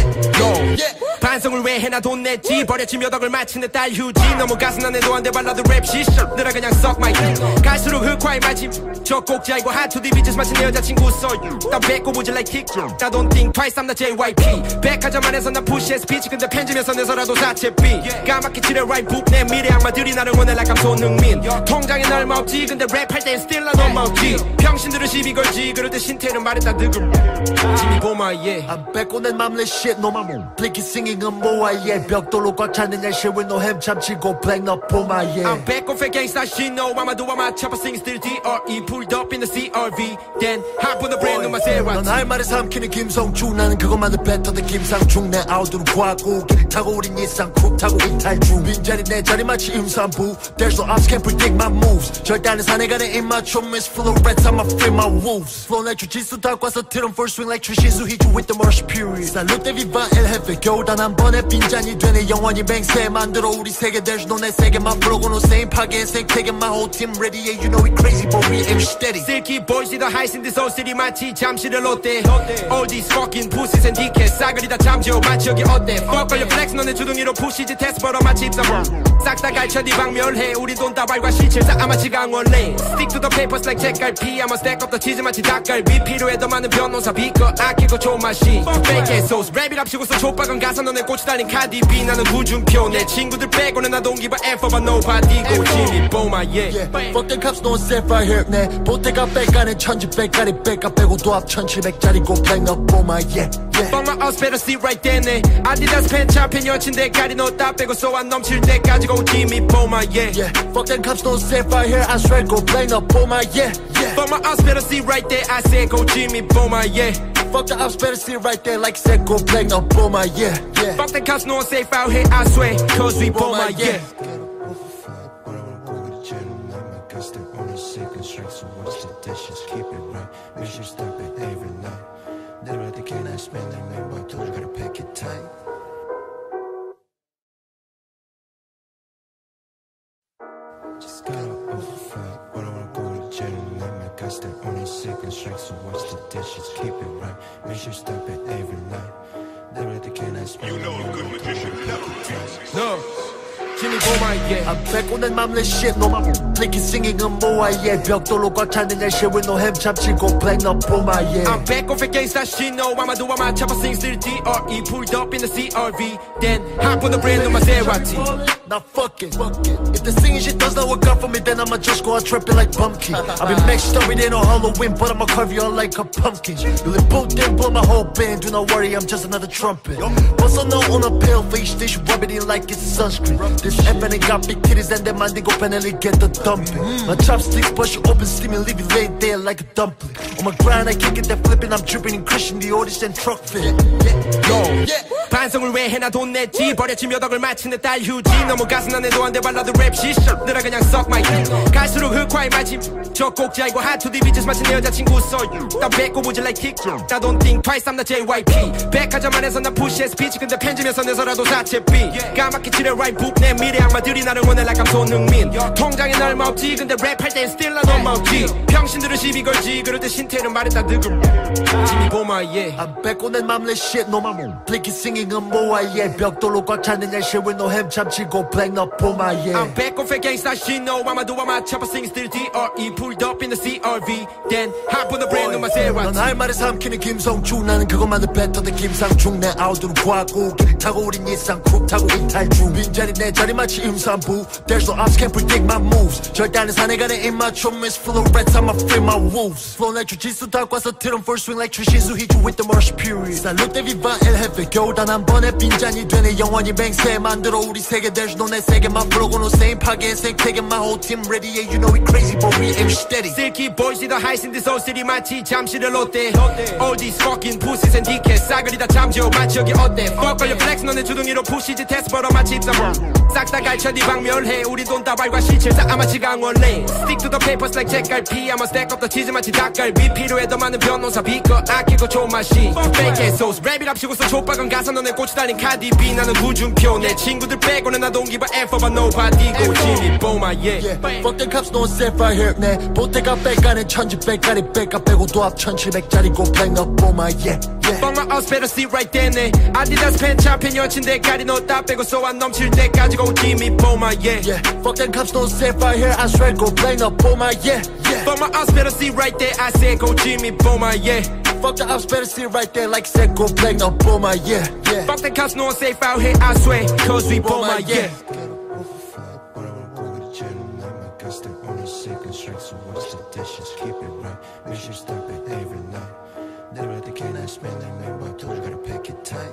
반성을 왜 해나 돈 냈지 버렸지 몇 억을 마치는 딸 휴지 너무 가슴 안 해도 안 돼 발라드 랩 시절 늘어 그냥 suck my dick 갈수록 흑화의 맛이 저 꼭지 알고 핫투디 비즈스 마친 내 여자친구 썰 난 뱉고 보질 like kick I don't think twice I'm the JYP 백화점 안에서 난 push as speech 근데 편집에서 내서라도 자체비 까맣게 칠해 right book 내 미래 악마들이 나를 원해 like I'm 손흥민 통장에 얼마 없지 근데 랩할 땐 still 난 너무 없지 병신들은 시비 걸지 그럴 때 신태는 말했다 득음 Jimmy Boma yeah I'm back on that mamle shit no my blicky singing a moa yeah 벽돌로 꽉 차는 날 shit with no hem 참치고 black 너 뽀마 yeah I'm back off a gangsta shit, no 아마도 아마 chopper sing still DRE pulled up in the CRV then hop on the brand new Maserati 넌 할 말에 삼키는 김성주 나는 그것만을 뱉어대 김상중 내 아우디는 과고 길을 타고 우린 일상 쿡 타고 이탈 중 빈자리 내 자리 마치 임산부 There's no ops can't predict my moves 절단은 산에 가는 입맞춤 Miss Florets I'ma free my wolves Flow 내 주짓수 닦아서 틀은 full swing like 추신수 Hit you with the marsh period Salute de viva el jefe 겨우 단 한 번에 빈잔이 되네 영원히 맹세 만들어 우리 세계 There's no 내 세계만 부르고 no same 파괴 생태계 My whole team ready yeah you know we crazy but we aim steady Silky boys see the highs in this old city 마치 잠실의 롯데 All these fucking pussies and dickheads 싸그리 다 잠재워 마치 여기 어때 Fuck all your flex 너네 주둥이로 푸시지 테스트 벌어 마치 입사범 싹 다 갈쳐 네 방멸해 우리 돈 다발과 시체 다 아마치 강원래 Stick to the papers like 책갈피 I'ma stack up the cheese 마치 닭갈비 필요해 더 많은 변호사 비꺼 아끼고 좋은 맛이 Fake ass sauce 랩이 랍치고서 족박은 가사 너네 꽂히 달린 카디 B 나는 구준표 내 친구들 빼고는 I don't give a F about nobody 고 Jimmy Boma yeah Fuck the cops no safe right here 내 보태가 백가는 천지백가리 백가 빼고 도합 1700짜리고 black 너 뽀마 yeah Fuck my house better see right there 내 아디다스 팬 잡힌 여친 대가리 너 다 빼고 소환 넘칠 때까지 고 Jimmy Boma yeah Fuck the cops no safe right here I swear go black 너 뽀마 yeah Fuck my house better see right there I said go Jimmy Boma yeah Fuck the ops better see right there like said go black 너 뽀마 yeah Fuck the cops no one safe out here I swear cause we Boma yeah But I wanna go to jail and let my guys stay on a second strike. So watch the dishes, keep it right. Make sure you stop it every night. Never let the canine spend their man, but I told you gotta pack it tight. make sure stop it every night. Never let the canine spend You know a good magician never fails. No. Jimmy Boma, yeah. I'm back on that mammal shit, no my blicky singing a moa, yeah. 벽돌로 꽉 차는 날 shit with no hem 참치고 black no poma, yeah. I'm back off against that shit, no. I'ma do what my chopper sings to the DRE. Pulled up in the CRV, then hop on the brand new Maserati. Now fuck it. If the singing shit does not work out for me, then I'ma just go out tripping like pumpkin. I've been mixed up with it on Halloween, but I'ma carve you out like a pumpkin. You live both then blow my whole band. Do not worry, I'm just another trumpet. What's on a pale face dish, rub it in like it's sunscreen. This FN ain't got big titties and them man they go finally get the dumping. My chopsticks bust you open, steaming, leave you laid there like a dumpling. On my grind, I can't get that flipping. I'm dripping and crushing the orders and truck fit. Yo, 반성을 왜 해나 돈 냈지 버렸지 몇 억을 마친 내 딸 휴지 너무 가슴 안 해도 안 돼 발라드 랩 시절 늘어 그냥 suck my dick 갈수록 흑화의 마침 저 꼭지 알고 핫투디 비즈스 마친 내 여자친구 써유 나 뱉고 보질 like kick I don't think twice I'm the JYP 백화점 안에서 나 push as speech 근데 편지면서 내서라도 자체비 까맣게 칠해 right book 내 미래 악마들이 나를 원해 like I'm 손흥민 통장엔 얼마 없지 근데 랩할 땐 still 난 얼마 없지 병신들은 시비 걸지 그럴 때 신태는 말했다 득음 Jimmy Boma yeah I'm back on that mammal shit, no my blicky singing a moa, yeah. 벽돌로 꽉 차는 날 shit with no hem 참치고 black no poma, yeah. I'm back off against that shit, no. I'ma do what my chopper sings to the DRE. Pulled up in the CRV, then hop on the brand new Maserati. 넌 할 말에 삼키는 김성주 나는 그것만을 뱉어대 김상중 내 아우들은 과고 길을 타고 우린 일상 쿡 타고 이탈 중 빈자리 내 자리 마치 임산부 There's no ops can't predict my moves 절대 안 해 산에 가는 입맞춤 It's full of rats I'ma free my wolves Flow 날 주짓수 닦아서 틀은 full swing like 추신수 hit you with the marsh period Salute viva el jefe 겨우 단 한 번에 빈잔이 되네 영원히 맹세 만들어 우리 세계 There's no 내 세계만 부르고 no same 파괴 생태계 My whole team ready yeah you know we crazy but we aim steady Silky boys see the highs in this old city 마치 잠시를 롯데 All these fucking pussies and dickheads 싸그리 다 잠재워 마치 여기 어때 Fuck all your flex 너네 주둥이로 푸시지 테스트 벌어 마치 입사범 싹 다 갈쳐 네 방멸해 우리 돈 다발과 시체 다 아마치 강원래 Stick to the papers like 잭갈피 I'ma stack up the cheese 마치 닭갈비 필요해 더 많은 변호사 비꺼 아끼고 좋은 맛이 Fake ass sauce 랩이랍 치고서 족박은 가사 너네 꽃이 달린 카디비 나는 구준표 내 친구들 빼고는 I don't give a F about nobody go Jimmy Boma yeah Fuck the cops no set right here 내 보태가 백가는 천지백가리 백가 빼고 도합 1700짜리고 black no poma yeah Fuck my ass better see right there 내 아디다스 팬 잡힌 여친 대가리 너 다 빼고 소환 넘칠 때까지 go Jimmy Boma yeah Fuck them cops no set right here I swear go black no poma yeah Fuck my ass better see right there I said go Jimmy Boma yeah Fuck the ops better see right there like said go black no poma yeah Fuck the cops no one safe out here I swear cause we Boma yeah So watch the dishes, keep it right. Make sure stop it every night. Never let the canine spend their man, but I told you gotta pack it tight.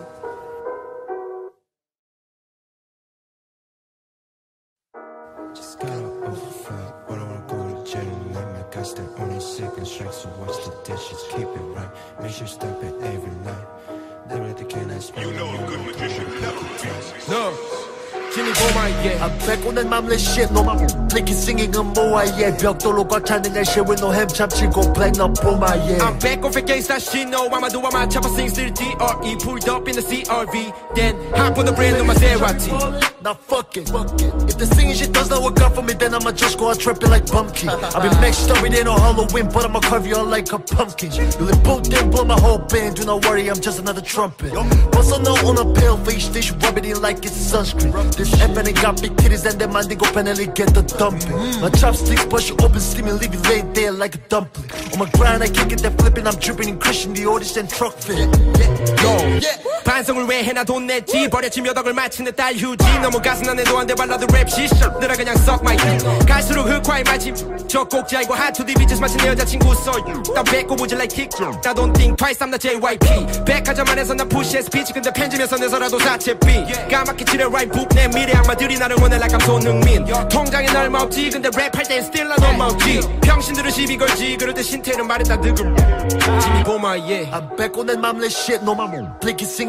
Just got over fight, but I wanna go to jail tonight. My guys stay on a second strike, so watch the dishes, keep it right. Make sure stop it every night. Never let the canine spend You their know man, a good magician never fails. No Jimmy Boma yeah I'm back on that mammal shit no my blicky singing a moa yeah 벽돌로 꽉 차는 날 shit with no hem 참치고 black no poma yeah I'm back off against that shit no I'ma do what my chopper sings to the DRE Pulled up in the CRV then hop on the brand new Maserati Now fuck it. If the singing shit does not work out for me, then I'ma just go out tripping like pumpkin. I've been mixed up with it on Halloween, but I'ma carve you out like a pumpkin. You live both then blow my whole band. Do not worry, I'm just another trumpet. What's on a pale face dish, rub it in like it's sunscreen. This FN ain't got big titties and them man they go finally get the dumping. My chopsticks bust you open, steaming, leave you laid there like a dumpling. On my grind, I can't get that flipping. I'm dripping and crushing the orders and truck fit. Yo, 반성을 왜 해나 돈 냈지 버렸지 몇 억을 마친 내 딸 휴지 너무 가슴 안 해도 안 돼 발라드 랩 시절 늘어 그냥 suck my dick 갈수록 흑화의 마침 저 꼭지 알고 핫투디 비즈스 마친 내 여자친구 써유 나 뱉고 보질 like kick I don't think twice I'm the JYP 백화점 안에서 나 push as speech 근데 편지면서 내서라도 자체비 까맣게 칠해 right book 내 미래 악마들이 나를 원해 like I'm 손흥민 통장엔 얼마 없지 근데 랩할 땐 still 난 얼마 없지 병신들은 시비 걸지 그럴 때 신태는 말했다 득음 Jimmy Boma yeah I'm back on that mammal shit no my blicky singing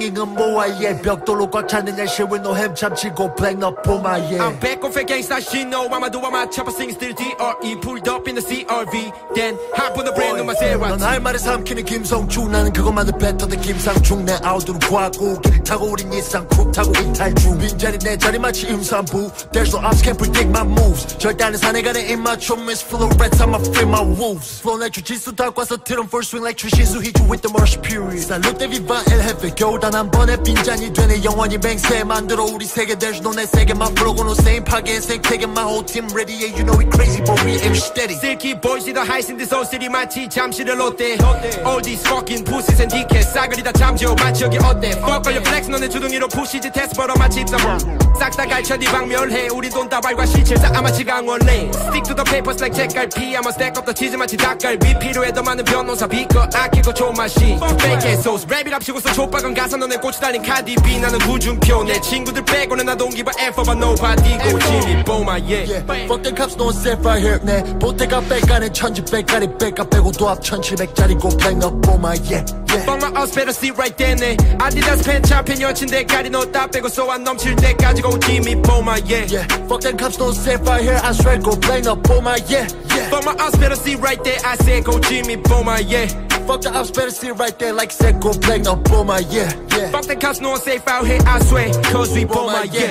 singing 모아예 벽돌로 꽉 찬 내 shit with no hem 참치고 black no 뽀마예 I'm back off a gangsta shit, no I'ma do my chopper sing still DRE pulled up in the CRV then hop on the brand new Maserati 넌 할 말에 삼키는 김성주 나는 그것만을 뱉어대 김상중 내 아우들은 과고 길 타고 우린 일상 쿡 타고 이탈중 빈자리 내 자리 마치 임산부 There's no ops can't predict my moves 절대 안 해 산에 가는 입맞춤 It's full of rats I'ma free my wolves Flow like 주짓수 닦아서 틀은 full swing like 추신수 hit you with the marsh period Salute viva el jefe 겨우 단 한 번에 빈잔이 되네 영원히 맹세 만들어 우리 세계 There's no 내 세계만 부르고 no same 파괴 생태계 My whole team ready yeah you know we crazy but we aim steady Silky boys see the highs in this old city 마치 잠실을 롯데 All these fucking pussies and dickheads 싸그리 다 잠재워 마치 여기 어때 Fuck all your flex 너네 주둥이로 푸시지 테스트 벌어 마치 입사범 싹 다 갈쳐 네 방멸해 우린 돈다발과 시체자 아마치 강원래 Stick to the papers like 잭갈피 I'ma stack up the cheese 마치 닭갈비 필요해 더 많은 변호사 비커 아끼고 좋은 맛이 Fake ass sauce 랩이랍시고서 족박은 가사 너네 꽂히 달린 카디비 나는 구준표 내 친구들 빼고는 나 don't give a F about nobody 고 Jimmy Boma yeah Fuck the cops no safe right here 내 보태가 백가는 천지백가리 백가 빼고 도합 1700짜리고 black no 뽀마 yeah Fuck my ass better see right there 내 아디다스 팬 잡힌 여친 대가리 너 다 빼고 쏘아 넘칠 때까지 고 Jimmy Boma yeah Fuck the cops no safe right here I swear go black no 뽀마 yeah Fuck my ass better see right there I said go Jimmy Boma yeah Fuck the ops better see right there like said go black no 뽀마 yeah Fuck the cops no one safe out here I swear cause we Boma yeah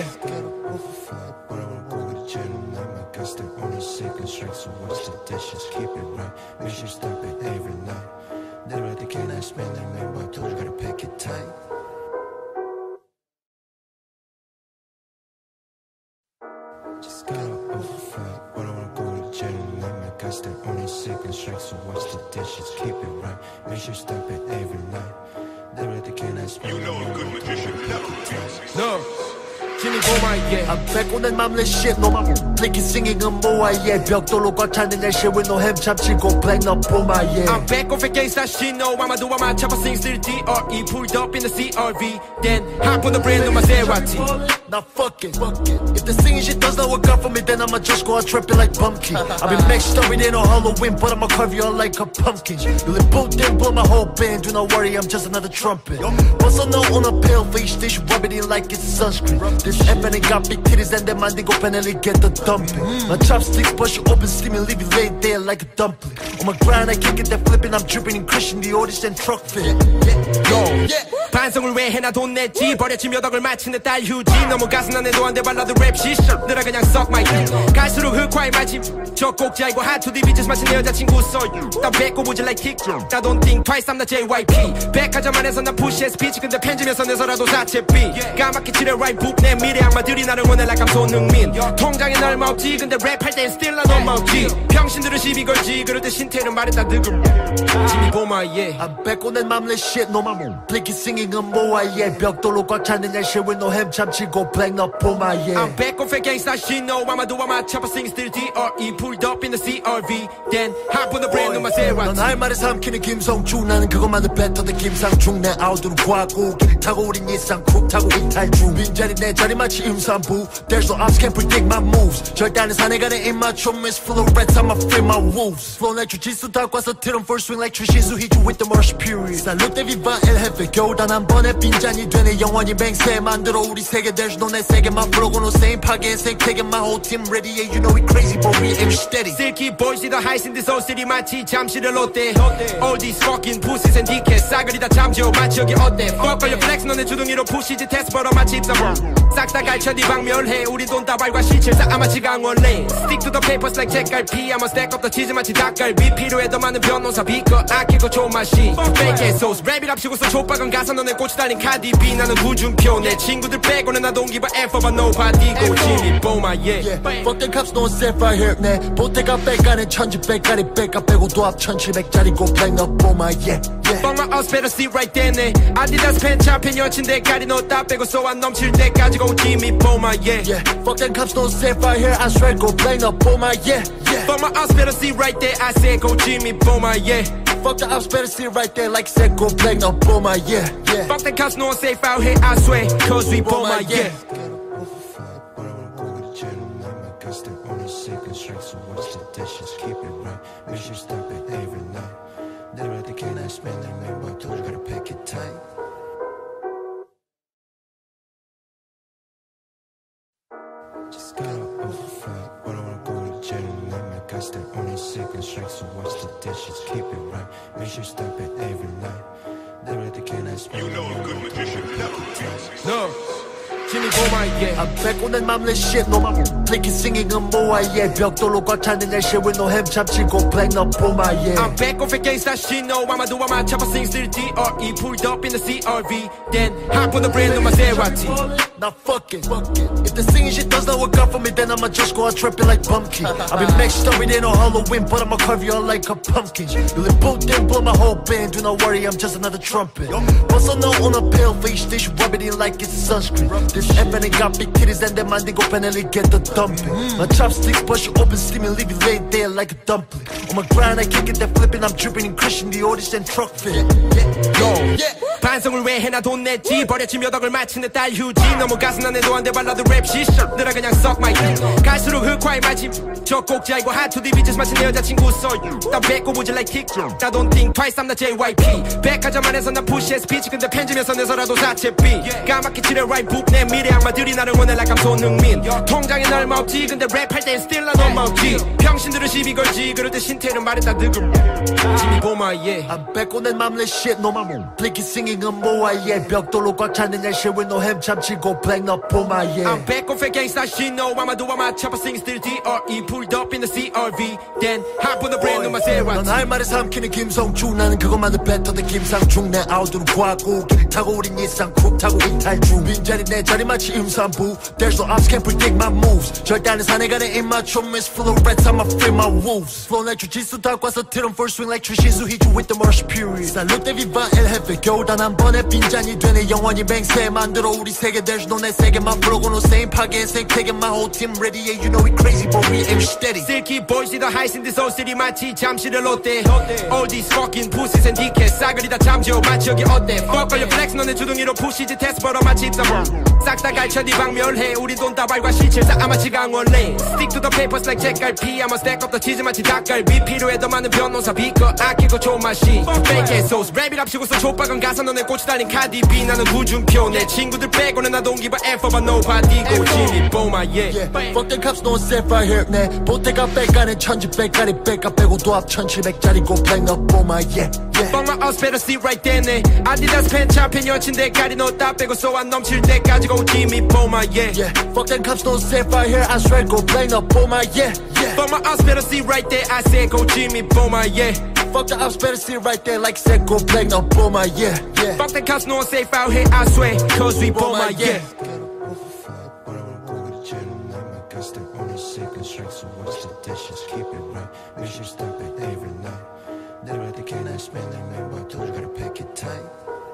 So watch the dishes, keep it right. Make sure you stop it every night. Never at the canine spend their man, but I told you gotta pack it tight. Just got overfight, but I wanna go to jail. And my guys that only second strike, so watch the dishes, keep it right. Make sure you stop it every night. Never at the canine spend You know a good magician never fails. No Jimmy Boma yeah I'm back on that mamle shit no more Blicky singing 모아예 벽돌로 꽉 찬 내 shit with no hem 참치고 black no 뽀마 yeah I'm back off a gangsta shit, no I'ma do my chopper sing still DRE pulled up in the CRV then hop on the brand new Maserati Now fuck it If the singing shit does not work out for me then I'ma just go out tripping like pumpkin I've been mixed up with it on Halloween but I'ma carve you out like a pumpkin You live both then blow my whole band Do not worry I'm just another trumpet What's a note on a pale for each dish rub it in like it's sunscreen This effing got big titties and then man they go finally get the dumping My chopsticks push you open steaming leave you laid there like a dumpling On my grind I can't get that flipping I'm dripping in Christian Dior this and truck fit Yo 반성을 왜 해나 돈 냈지 버려진 몇 억을 마치는 딸 휴지 너무 가슴 안에도 안돼 발라도 랩 시절 늘어 그냥 suck my dick 갈수록 흑화의 마침 저 꼭지 알고 하투디 비즈스 마치 내 여자친구 썰 나 배꼽 like TikTok I don't think twice I'm the JYP 백화점 안에서 난 push as bitch 근데 편집에서 내서라도 사채비 까맣게 칠해 right book 내 미래 악마들이 나를 원해 like I'm 손흥민 통장에 얼마 없지 근데 랩할 땐 still 난 너무 없지 병신들은 시비 걸지 그럴 때 신태는 말했다 득음 Jimmy Boma yeah I'm back on that mamle shit no more Blicky singing 모아예 벽돌로 꽉 찬 내 shit with no hem 참치고 black no 뽀마 yeah I'm back off a gangsta shit no I'ma do my chopper sing still DRE pulled up in the CRV then hop on the brand new Maserati 넌 할 말에 삼키는 김성주 나는 그것만을 뱉어대 김상중 내 아우들은 과고 길 타고 우린 일상 쿡 타고 이탈중 빈자리 내 자리 마치 임산부 There's no ops can't predict my moves 절대 안 해 산에 가는 입맞춤 It's full of rats I'ma free my wolves Flow like 주짓수 닦아서 틀은 full swing like 추신수 hit you with the marsh period Salute viva el jefe 겨우 단 한 번에 빈잔이 되네 영원히 맹세 만들어 우리 세계 There's no 내 세계만 부르고 no same 파괴 생태계 My whole team ready yeah you know we crazy but we aim steady Silky boys see the highs in this old city 마치 잠실을 롯데 All these fucking pussies and dickheads 싸그리 다 잠재워 마치 여기 어때 Fuck all your flex 너네 주둥이로 푸시지 테스트 벌어 마치 입사범 싹 다 갈쳐 네 방멸해 우린 돈다발과 시체자 아마치 강원래 Stick to the papers like 잭갈피 I'ma stack up the cheese 마치 닭갈비 필요해 더 많은 변호사 비커 아끼고 좋은 맛이 Fake ass sauce 랩이랍시고서 족박은 가사 너네 꽂히 달린 카디비 나는 구준표 내 친구들 빼고는 나 don't give a F about nobody 고 Jimmy Boma yeah Fuck the cops no safe right here 내 보태가 백가는 천지백가리 백가 빼고 도합 1700짜리고 black no 뽀마 yeah Fuck my ass better see right there 내 아디다스 팬 잡힌 여친 대가리 너 다 빼고 쏘아 넘칠 때까지 고 Jimmy Boma yeah Fuck the cops no safe right here I swear go black no 뽀마 yeah Fuck my ass better see right there I said go Jimmy Boma yeah Fuck the ops better see right there like said go black no 뽀마 yeah Fuck the cops no one safe out here I swear cause we Boma yeah So watch the dishes, keep it right. Make sure you stop it every night. Never at the canine spend their man, but I told you gotta pack it tight. Just gotta overfight, but I wanna go to jail and let my guts that only second strike. So watch the dishes, keep it right. Make sure you stop it every night. Never let the canine spend. You know a good magician never fails. No. Jimmy Bomaya. I'm back on that 맘let shit. No 맘 blicky singing a 모아예 벽돌로 꽉 차는 날 shit with no hem 잡치고 black no 보마예. I'm back off against that shit. No, I'ma do my chopper sings to the DRE. Pulled up in the CRV. Then hop on the brand new Maserati. Now fuck it. If the singing shit does not work out for me, then I'ma just go out tripping like pumpkin. I've been mixed up with it on Halloween, but I'ma carve you out like a pumpkin. You live both then blow my whole band. Do not worry, I'm just another trumpet. What's on on a pale face dish, rub it in like it's sunscreen. This effing got big titties and then man they go finally get the dumping. My chopsticks bust you open, steaming, leave you laid there like a dumpling. On my grind, I can't get that flipping. I'm dripping in Christian Dior and truck fit. Yo, 반성을 왜 해나 돈 냈지 버려진 몇 억을 마치는 딸 휴지 너무 가슴 안에도 안돼 발라도 랩 시절 늘어 그냥 suck my dick 갈수록 흑화의 마침 저 꼭지 알고 hot to the beaches 마치 내 여자친구 소유 나 뱉고 보질 like kick I don't think twice I'm not JYP 백화점 안에서 난 push as speech 근데 편집에서 내서라도 사채비 까맣게 칠해 right book 내 미래 악마들이 나를 원해 like I'm 손흥민 통장에 얼마 없지 근데 랩할 땐 still 난 얼마 없지 병신들은 시비 걸지 그럴 때 신태는 말했다 득음 Jimmy Bomaya. I'm back on that 맘let shit. No 맘 blicky singing a 모아예 벽돌로 꽉 차는 날 shit with no hem 잡치고 black no 보마예. I'm back off against that shit. No, I'ma do my chopper sings to the DRE. Pulled up in the CRV. Then hop on the brand new Maserati. 넌 할 말에 삼키는 김성주 나는 그것만을 뱉어대 김상중 내 아우들은 과고 길을 타고 우린 일상 쿡 타고 이탈 중 빈자리 내 자리 마치 임산부 There's no ops can't predict my moves 절대 안 해 산에 가는 입맞춤 It's full of rats I'ma free my wolves Flow like 주짓수 닦아서 틀은 first swing like 추신수 hit you with the marsh period Salute viva el jefe 겨우 단 한 번에 빈잔이 되네 영원히 맹세 만들어 우리 세계 There's no 내 세계만 부르고 no same 파괴 생태계 My whole team ready yeah you know we crazy but we aim steady Silky boys see the highs in this old city 마치 잠시를 롯데 All these fucking pussies and dickheads 싸그리 다 잠재워 마치 여기 어때 Fuck all your flex 너네 주둥이로 푸시지 테스트 벌어 마치 it's a bomb 싹 다 갈쳐 네 방멸해 우리 돈 따발과 시체 다 아마치 강원래 Stick to the papers like 잭갈피 I'ma stack up the cheese 마치 닭갈비 필요해 더 많은 변호사 비거 아끼고 좋은 맛이 Fake ass sauce 랩이랍시고서 족박은 가사 너네 꽂히 달린 카디비 나는 구준표 내 친구들 빼고는 나 don't give a F about nobody고 Jimmy Bomaya Fuck the cops no safe right here 내 보태가 백가는 천지백가리 백가 빼고 도합 1700짜리고 black no 보마예 Fuck my us better see right there 네 아디다스 팬 차팬 여친 대가리 너 다 빼고 소환 넘칠 때까지 go Jimmy Bomaya Fuck them cops no safe right here I swear go black no 보마예 Fuck my us better see right there I said go Jimmy Bomaya Fuck the ops better see right there like said go black no Bomaya Fuck the cops no safe out here I swear cause we Bomaya But I wanna go to jail and let my guts that only second strike. So watch the dishes, keep it right. Make sure you stop it every night. Never let the canine spend their man, but I told you gotta pack it tight.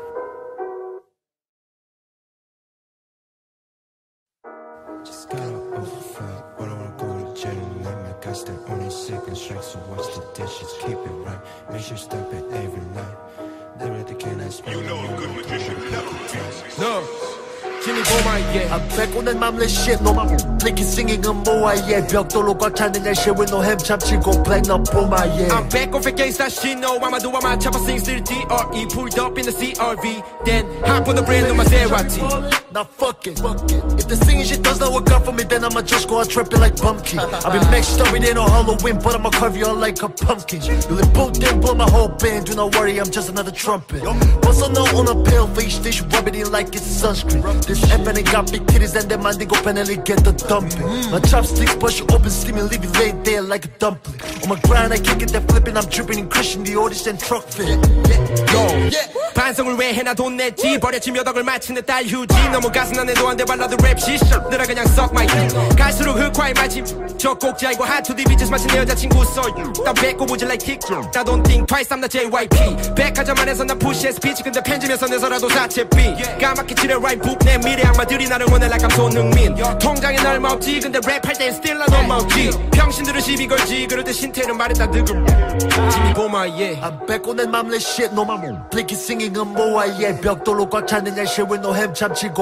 Just gotta overfight, but I wanna go to jail and let my guts that only second strike. So watch the dishes, keep it right. Make sure you stop it every night. Never let the canine spend You their know a man, good but I told you magician gotta never pack it tight. fails. No Jimmy Bomaya I'm back on that 맘let shit No 맘 blicky singing a 모아예 벽돌로 꽉 차는 날 shit with no hem 잡치고 black no 보마예 I'm back off against that shit. No, I'ma do my chopper sings to the DRE. Pulled up in the CRV. Then hop on the brand new Maserati. Now fuck it. If the singing shit does not work out for me, then I'ma just go out tripping like pumpkin. I've been mixed up with it on Halloween, but I'ma carve you out like a pumpkin. You live both then blow my whole band. Do not worry, I'm just another trumpet. What's on a pale face dish, rub it in like it's sunscreen. This effing got big titties and then man they go finally get the dumping. My chopsticks bust you open, steaming, leave you laid there like a dumpling. On my grind, I can't get that flipping. I'm dripping in Christian Dior and truck fit. Yo, 반성을 왜 해나 돈 냈지 버려진 몇 억을 마치는 딸 휴지 너무 가슴 안에도 안돼 발라도 랩 시절 늘어 그냥 suck my dick 갈수록 흑화의 마침 저 꼭지 알고 hot to the beaches 마치 내 여자친구 소유 나 뱉고 보질 like kick I don't think twice I'm not JYP 백화점 안에서 난 push as speech 근데 편집에서 내서라도 사채비 까맣게 칠해 right book 내 미래 악마들이 나를 원해 like I'm 손흥민 통장에 얼마 없지 근데 랩할 땐 still 난 얼마 없지 병신들은 시비 걸지 그럴 때 신태는 말했다 득음 Jimmy Bomaya I'm back on that 맘let shit No 맘 blicky singing a 모아예 벽돌로 꽉 차는 날 shit with no hem 잡치고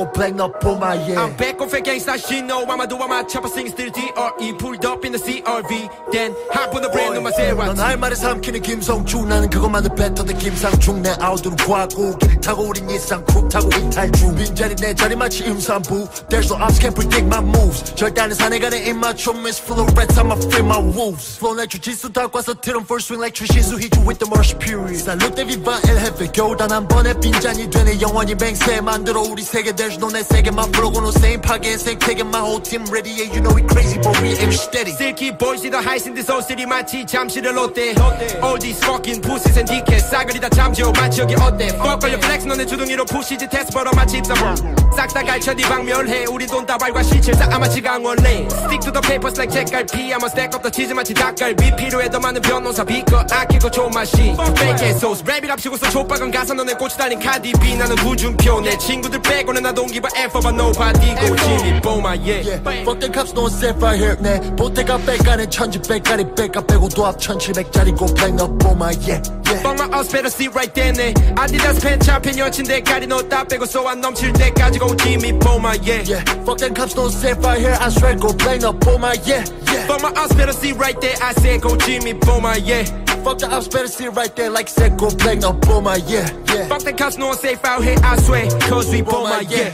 go black 너 뽀마 yeah I'm back off a gangsta shit no 아마도 아마 chopper sing still DRE pulled up in the CRV then hop on the brand new Maserati 넌 할 말에 삼키는 김성주 나는 그것만도 뱉어대 김상중 내 아우들은 과고 길 타고 우린 일상 쿡 타고 이탈 중 빈자리 내 자리 마치 임산부 There's no ops can't predict my moves 절단은 산에 가는 입맞춤 Miss Florets I'ma free my wolves Flow 내 주짓수 닦아서 틀은 full swing like 추신수 hit you with the marsh period Salute viva el jefe 겨우 단 한 번에 빈잔이 되네 영원히 맹세 만들어 우리 세계 There's no 내 세계만 부르고 no same 파괴 생태계 My whole team ready yeah you know we crazy but we aim steady Silky boys see the highs in this old city 마치 잠시를 롯데 All these fucking pussies and dickheads 싸그리 다 잠재워 마치 여기 어때 Fuck all your flex 너네 주둥이로 푸시지 테스트 벌어 마치 입사범 싹 다 갈쳐 네 방멸해 우리 돈 다발과 시칠 싹 아마치 강원래 Stick to the papers like 책갈피 I'ma stack up the cheese 마치 닭갈비 필요해 더 많은 변호사 비꺼 아끼고 좋은 맛이 Fake ass sauce 랩이 합치고서 족박은 가사 너네 꽃이 달린 카디비 나는 구준표 내 친구들 빼고는 나 don't give a F about nobody 고 진이 뽀마 yeah Fuck the cops don't set right here 내 보태가 백가는 천지백가리 백가 빼고 도합 1700짜리고 black 너 뽀마 yeah Fuck my us better see right there 내 아디다스 팬 잡힌 여친 대가리 너 다 빼고 소환 넘칠 때까지 고 진이 뽀마 yeah Fuck them cops don't set right here I swear go black 너 뽀마 yeah Fuck my us better see right there I said go Jimmy 뽀마 yeah Fuck the ops better see right there like said go black 너 뽀마 yeah Fuck the cops no one safe out here I swear cause we 뽀마 yeah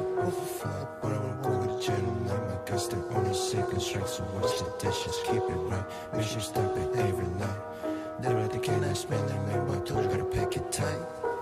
So watch the dishes, keep it right. Make sure you stop it every night. Never let the canine spend their man, but I told you gotta pack it tight.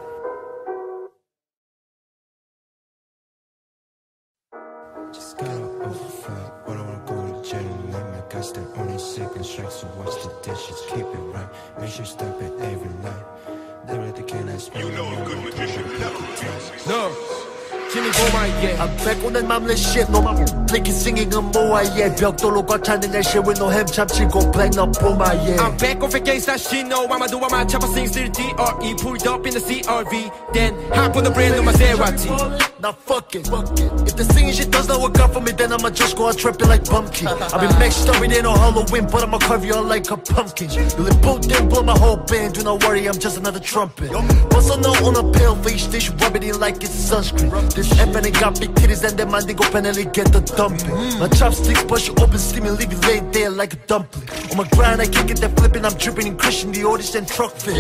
Just got overfight, but I wanna go to jail and I might got that only second strike. So watch the dishes, keep it right. Make sure you stop it every night. Never let the canine spend their man, but I told you gotta pack it tight. No. Jimmy 뽀마 yeah I'm back on that 맘let shit no my flicking singing a moa yeah 벽돌로 꽉 차는 날 shit with no hem 참치고 black 너 뽀마 yeah I'm back off a gangsta shit no 아마도 아마 chopper sing still DRE pulled up in the CRV then hop on the brand new Maserati Now fuck it If the singing shit does not work out for me then I'ma just go out tripping like pumpkin I've been mixed up it ain't no Halloween but I'ma carve you out like a pumpkin You live both then blow my whole band do not worry I'm just another trumpet What's a note on a pale face dish rub it in like it's sunscreen This FN ain't got big titties and them man they go finally get the dumping My chopsticks bust you open steaming leave you laid there like a dumpling On my grind I can't get that flipping I'm dripping in Christian Dior's and truck fit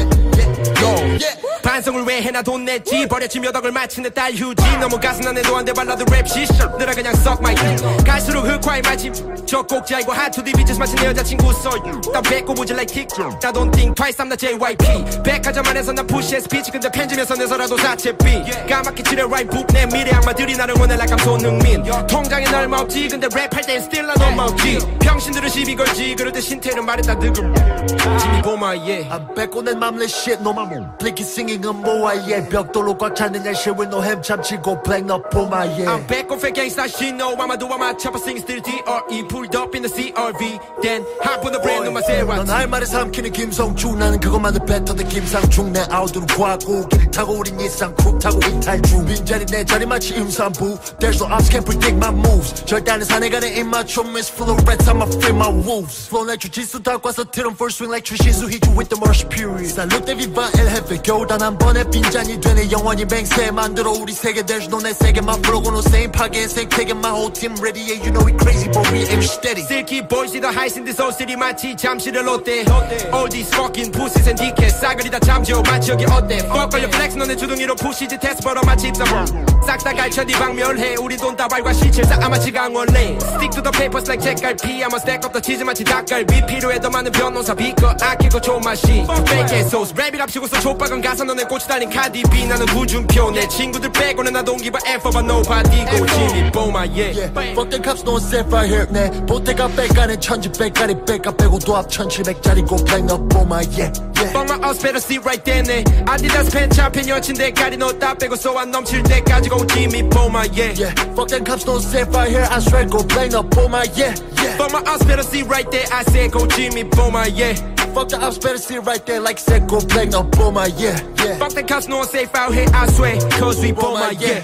Yo 반성을 왜 해나 돈 냈지 버렸지 몇 억을 마친 내 딸 휴지 너무 가슴 안 해도 안 돼 발라드 랩 시절 늘어 그냥 suck my dick 갈수록 흑화의 맛집 저 꼭지 알고 핫투디 비즈스 마친 내 여자친구 썰 난 뱉고 보질 like TikTok I don't think twice I'm the JYP 백화점 안에서 난 push and speech 근데 편집에서 내서라도 사채비 까맣게 칠해 right book 내 미래 악마들이 나를 원해 like I'm 손흥민 통장에 얼마 없지 근데 랩할 땐 still 난 얼마 없지 병신들은 시비 걸지 그럴 때 신태는 말했다 득음 Jimmy 뽀마 yeah I'm back on that 맘let shit no my blinky singing a moa yeah 벽돌로 꽉 차는 날 shit with no hem 참치고 black 너 뽀마 yeah I'm back off a gangsta shit no 아마도 아마 chopper sing still DRE pulled up in the CRV then hop on the brand new Maserati 넌 할 말에 삼키는 김성주 나는 그것만도 뱉어대 김상중 내 아우들은 과고 길 타고 우린 일상 쿡 타고 이탈 중 빈자리 내 자리 마치 임산부 There's no ops can't predict my moves 절단은 산에 가는 입맞춤 Miss Florets I'ma free my wolves Flow 내 주짓수 닦아서 틀은 full swing like 추신수 hit you with the marsh period Salute viva el jefe 겨우 단 한 번에 빈잔이 되네 영원히 맹세 만들어 우리 세계 There's no 내 세계만 부르고 no same 파괴 생태계 My whole team ready yeah you know we crazy but we aim steady Silky boys see the highs in this old city 마치 잠시를 롯데 All these fucking pussies and dickheads 싸그리 다 잠재워 마치 여기 어때 Fuck all your flex 너네 주둥이로 푸시지 테스트 벌어 마치 입사범 싹 다 갈쳐 네 방멸해 우리 돈 다발과 시칠 싹 아마치 강원래 Stick to the papers like 책갈피 I'ma stack up the cheese 마치 닭갈비 필요해 더 많은 변호사 비꺼 아끼고 좋은 맛이 Fake ass sauce 랩이 합치고서 족박은 가사 너네 꽃이 달린 카디비 나는 구준표 내 친구들 빼고는 나 don't give a F about nobody 고 진이 뽀마 yeah Fuck the cops don't set right here 내 보태가 백가는 천지백가리 백가 빼고 도합 1700짜리고 black 너 뽀마 yeah Fuck my us better see right there 내 아디다스 팬 잡힌 여친 대가리 너 다 빼고 소환 넘칠 때까지 고 Jimmy 뽀마 yeah Fuck them cops don't set right here I swear go black 너 뽀마 yeah Fuck my us better see right there I said go Jimmy 뽀마 yeah Fuck the ops better see right there like said go black 너 뽀마 yeah Fuck the cops no one safe out here I swear cause we 뽀마 yeah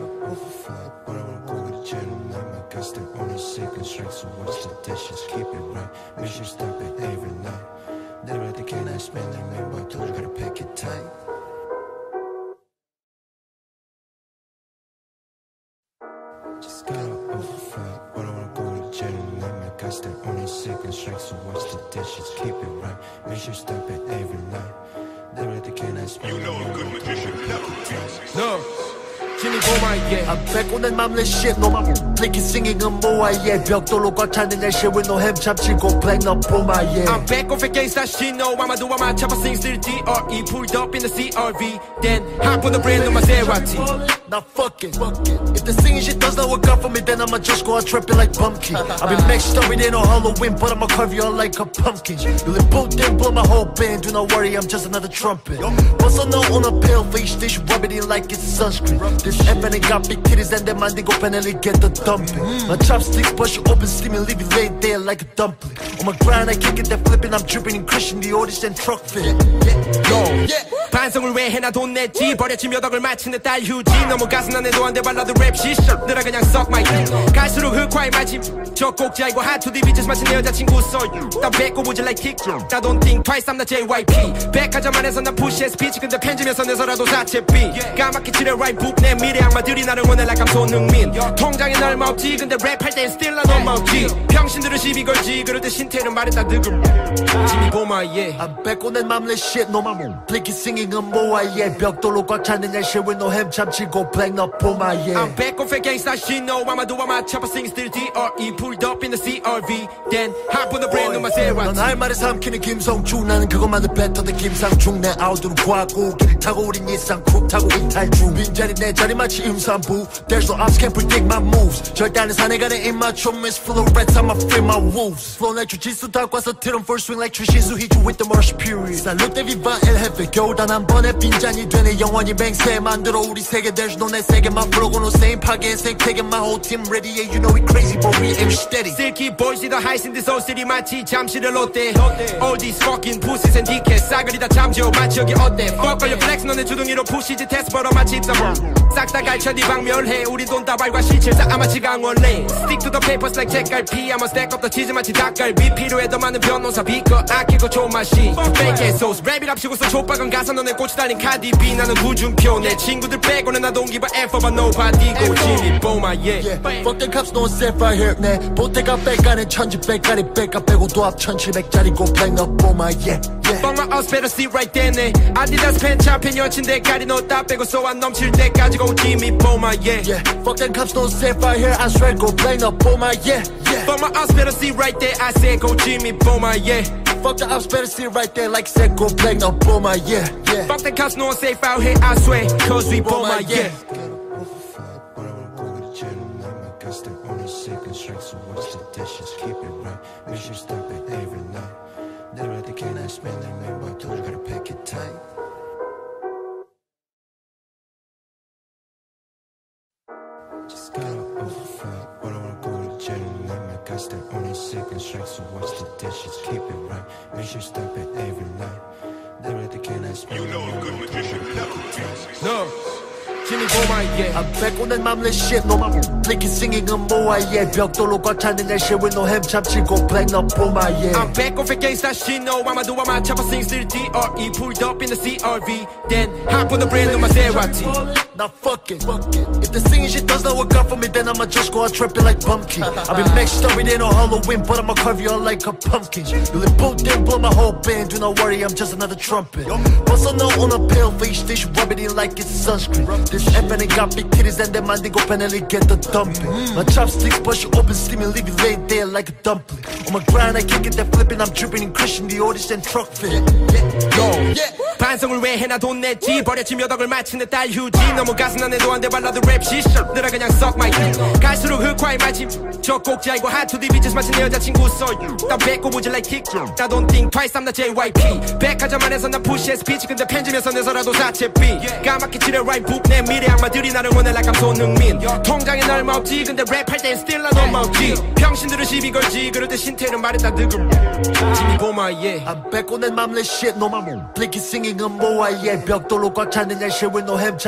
But I wanna go to jail and I might got that only second strike. So watch the dishes, keep it right. Make sure you stop it every night. Never let the canine spend their man, but I told you gotta pack it tight. Just got over fuck, but I wanna go to jail and I got that only second strike, so watch the dishes, keep it right. Make sure stop it every night. They like the can I spend. You know a good magician never fails. No. Jimmy Boma, yeah. I'm back on that mammal shit, no my blinking singing a moa, yeah. 벽돌로 꽉 차는 날 shit with no hem chop 치고 black no puma, yeah. I'm back off against that shit, no. I'ma do my chopper sings to the DRE. Pulled up in the CRV, then hop on the brand new Maserati. Now fuck it. If the singing shit does not work out for me, then I'ma just go out tripping like pumpkin. I've been mixed up, it ain't no Halloween, but I'ma carve you out like a pumpkin. You live both then blow my whole band. Do not worry, I'm just another trumpet. What's a note on a pale face dish, rub it in like it's sunscreen. This FN ain't got big titties and them man they go penally get the dumping. My chopsticks bust you open, steaming, leave you laid there like a dumpling. On my grind, I kick it, then flipping, I'm dripping in Christian, the oldest and truck fit. Yo, 반성을 왜 해나 돈 냈지 버렸지 몇 억을 마친 내 딸 휴지 너무 가슴 안 해도 안 돼 발라도 랩 시절 늘어 그냥 suck my dick 갈수록 흑화의 마침 저 꼭지 알고 하투디 비즈스 마친 내 여자친구 써유 난 뱉고 보질 like kick I don't think twice I'm the JYP 백화점 안에서 난 push and speech 근데 편집에서 내서라도 자체비 까맣게 칠해 right book 내 미래 악마들이 나를 원해 like I'm 손흥민 통장에 얼마 없지 근데 랩할 땐 still 난 얼마 없지 병신들은 시비 걸지 그럴 때 신태는 말했다 득음 Jimmy Boma yeah I'm back on that mammal shit, no my blinking singing a moa, yeah. 벽돌로 꽉 차는 날 shit with no hem chop 치고 black no puma, yeah. I'm back off against that shit, no. I'ma do my chopper sings to the DRE. Pulled up in the CRV, then hop on the brand new Maserati. 넌 할 말에 삼키는 김성주 나는 그것만을 뱉어대 김상중 내 아우들은 과고 길 타고 우린 일상 쿡 타고 이탈중 빈자리 내 자리 마치 임산부 There's no ops can't predict my moves 절대 안 해 사내가는 입맞춤 It's full of rats I'ma free my wolves Flow 날 주짓수 닦아서 틀은 full swing like 추신수 hit you with the marsh period Salute viva el jefe 겨우 단 한 번에 빈잔이 되네 영원히 맹세 만들어 우리 세계 There's no 내 세계만 부르고 no same 파괴 생태계 My whole team ready yeah you know we crazy but we aim steady Silky boys see the highs in this old city 마치 잠실의 롯데 All these fucking pussies and dickheads 싸그리 다 잠재워 마치 여기 어때 Fuck all your flex 너네 주둥이로 푸시지 테스트 벌어 마치 입사범 싹 다 갈쳐 네 박멸해 우리 돈 따발과 시체사 아마치 강원래 Stick to the papers like 잭갈피 I'ma stack up the cheese 마치 닭갈비 필요해 더 많은 변호사 비커 아끼고 좋은 맛이 Fake ass sauce 랩이랍시고서 족박은 가사 너네 꽃이 달린 카디비 나는 구준표 내 친구들 빼고는 I don't give a F about nobody go Jimmy Boma yeah Fuck the cops no safe right here 내 보태가 백가는 천지백가리 백가 빼고 도합 1700짜리 고 black no puma yeah Fuck my ass better see right there 내 아디다스 팬 잡힌 여친 대가리 너 다 빼고 소환 넘칠 때까지 go Jimmy Boma yeah Fuck them cops no safe right here I swear go black no puma yeah Fuck my ass better see right there I said go Jimmy Boma yeah Fuck the ops better see right there like said go black no puma yeah Fuck the cops no one safe out here I swear cause we Boma yeah But I wanna go to jail and I got that only second strike, so watch the dishes, keep it right. Make sure stop it every night. They like the can I spend like man, but I told you gotta pack it tight. Just got over fuck, but I wanna go to jail and I got that only second strike, so watch the dishes, keep it right. Make sure stop it every night. They like the can I spend You know a good magician never fails. No Jimmy Boma yeah I'm back on that mammal shit no my blinking singing a moa, yeah. 벽돌로 꽉 차는 날 shit with no hem chop 치고 black no puma, yeah. I'm back off against that shit, no. I'ma do my chopper sings to the DRE. Pulled up in the CRV, then hop on the brand new Maserati. Now fuck it. If the singing shit does not work out for me, then I'ma just go out tripping like pumpkin. I've been mixed up, it ain't no Halloween, but I'ma carve you out like a pumpkin. You live both then blow my whole band. Do not worry, I'm just another trumpet. What's a note on a pale face dish, rub it in like it's sunscreen. This FN ain't got big titties and them man they go penally get the dumping. My chopsticks bust you open, steaming, leave you laid there like a dumpling. On my grind, I kick it, then flipping, I'm dripping in Christian, the oldest and truck fit. Yo, 반성을 왜 해나 돈 냈지 버렸지 몇 억을 마친 내 딸 휴지 너무 가슴 안 해도 안 돼 발라도 랩 시절 늘어 그냥 suck my dick 갈수록 흑화의 마침 저 꼭지 알고 하투디 비즈스 마친 내 여자친구 써유 난 뱉고 보질 like kick I don't think twice I'm the JYP 백화점 안에서 난 push and speech 근데 편집에서 내서라도 자체비 까맣게 칠해 right book 내 미래 악마들이 나를 원해 like I'm 손흥민 통장에 얼마 없지 근데 랩할 땐 still 난 얼마 없지 병신들은 시비 걸지 그럴 때 신태는 말했다 득음 Jimmy Boma yeah I'm back on that mammal shit no my blinking singing a moa, yeah. 벽돌로 꽉 차는 날 shit with no hem chop 치고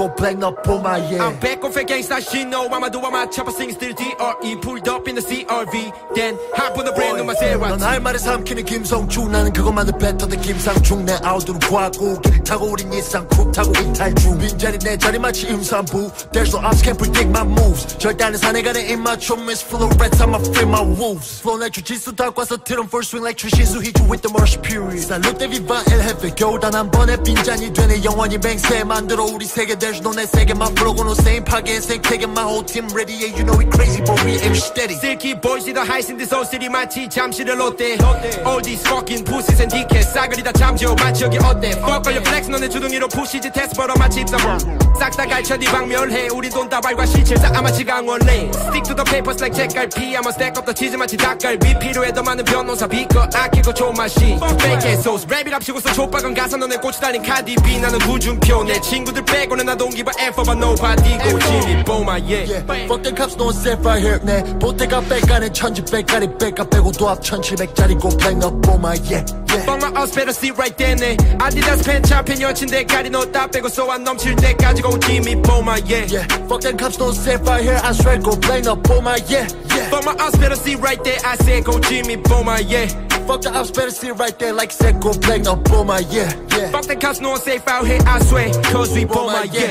go black 너 뽀마 yeah I'm back off a gangsta shit no I'ma do my chopper sing still DRE pulled up in the CRV then hop on the brand new Maserati 넌 할 말에 삼키는 김성주 나는 그것만을 뱉어대 김상중 내 아우두는 과고 길을 타고 우린 일상 쿡 타고 이탈 중 빈자리 내 자리 마치 임산부 There's no ops can't predict my moves 절대 안 해 산에 가는 입맞춤 It's full of rats I'ma free my wolves Flow like 주짓수 닦아서 틀은 first swing like 주신수 hit you with the marsh period Salute viva el jefe 겨우 단 한 번에 빈잔이 되네 영원히 맹세 만들어 우리 세계 There's no 내 세계만 부르고 no same 파괴 생태계 My whole team ready yeah you know we crazy but we aim steady Silky boys see the highs in this old city 마치 잠시를 롯데 All these fucking pussies and dickheads 싸그리 다 잠재워 마치 여기 어때 Fuck all your flex 너네 주둥이로 푸시지 테스트 벌어 마치 입사범 싹 다 갈쳐 네 방멸해 우리 돈 다발과 시체 아마치 강원래 Stick to the papers like 책갈피 I'ma stack up the cheese 마치 닭갈비 필요해 더 많은 변호사 비거 아끼고 좋은 맛이 Fake ass sauce 랩이랍시고서 족박은 가사 너네 꽃이 달린 카디비 나는 구준표 내 친구들 빼고는 나 don't give a F about nobody 고 Jimmy Boma yeah Fuck the cops no set right here 내 보태가 백가는 천지백가리 백가 빼고 도합 1700짜리 고 black 너 뽀마 yeah Fuck my us better see right there 내 아디다스 팬츠 앞에 여친 대가리 너 다 빼고 소환 넘칠 때까지 고 Jimmy Boma yeah Fuck the cops no set right here I swear go black 너 뽀마 yeah Fuck my us better see right there I said go Jimmy Boma yeah Fuck the ops better see right there like said go black 너 뽀마 yeah Fuck the cops no safe out here I swear cause we Boma yeah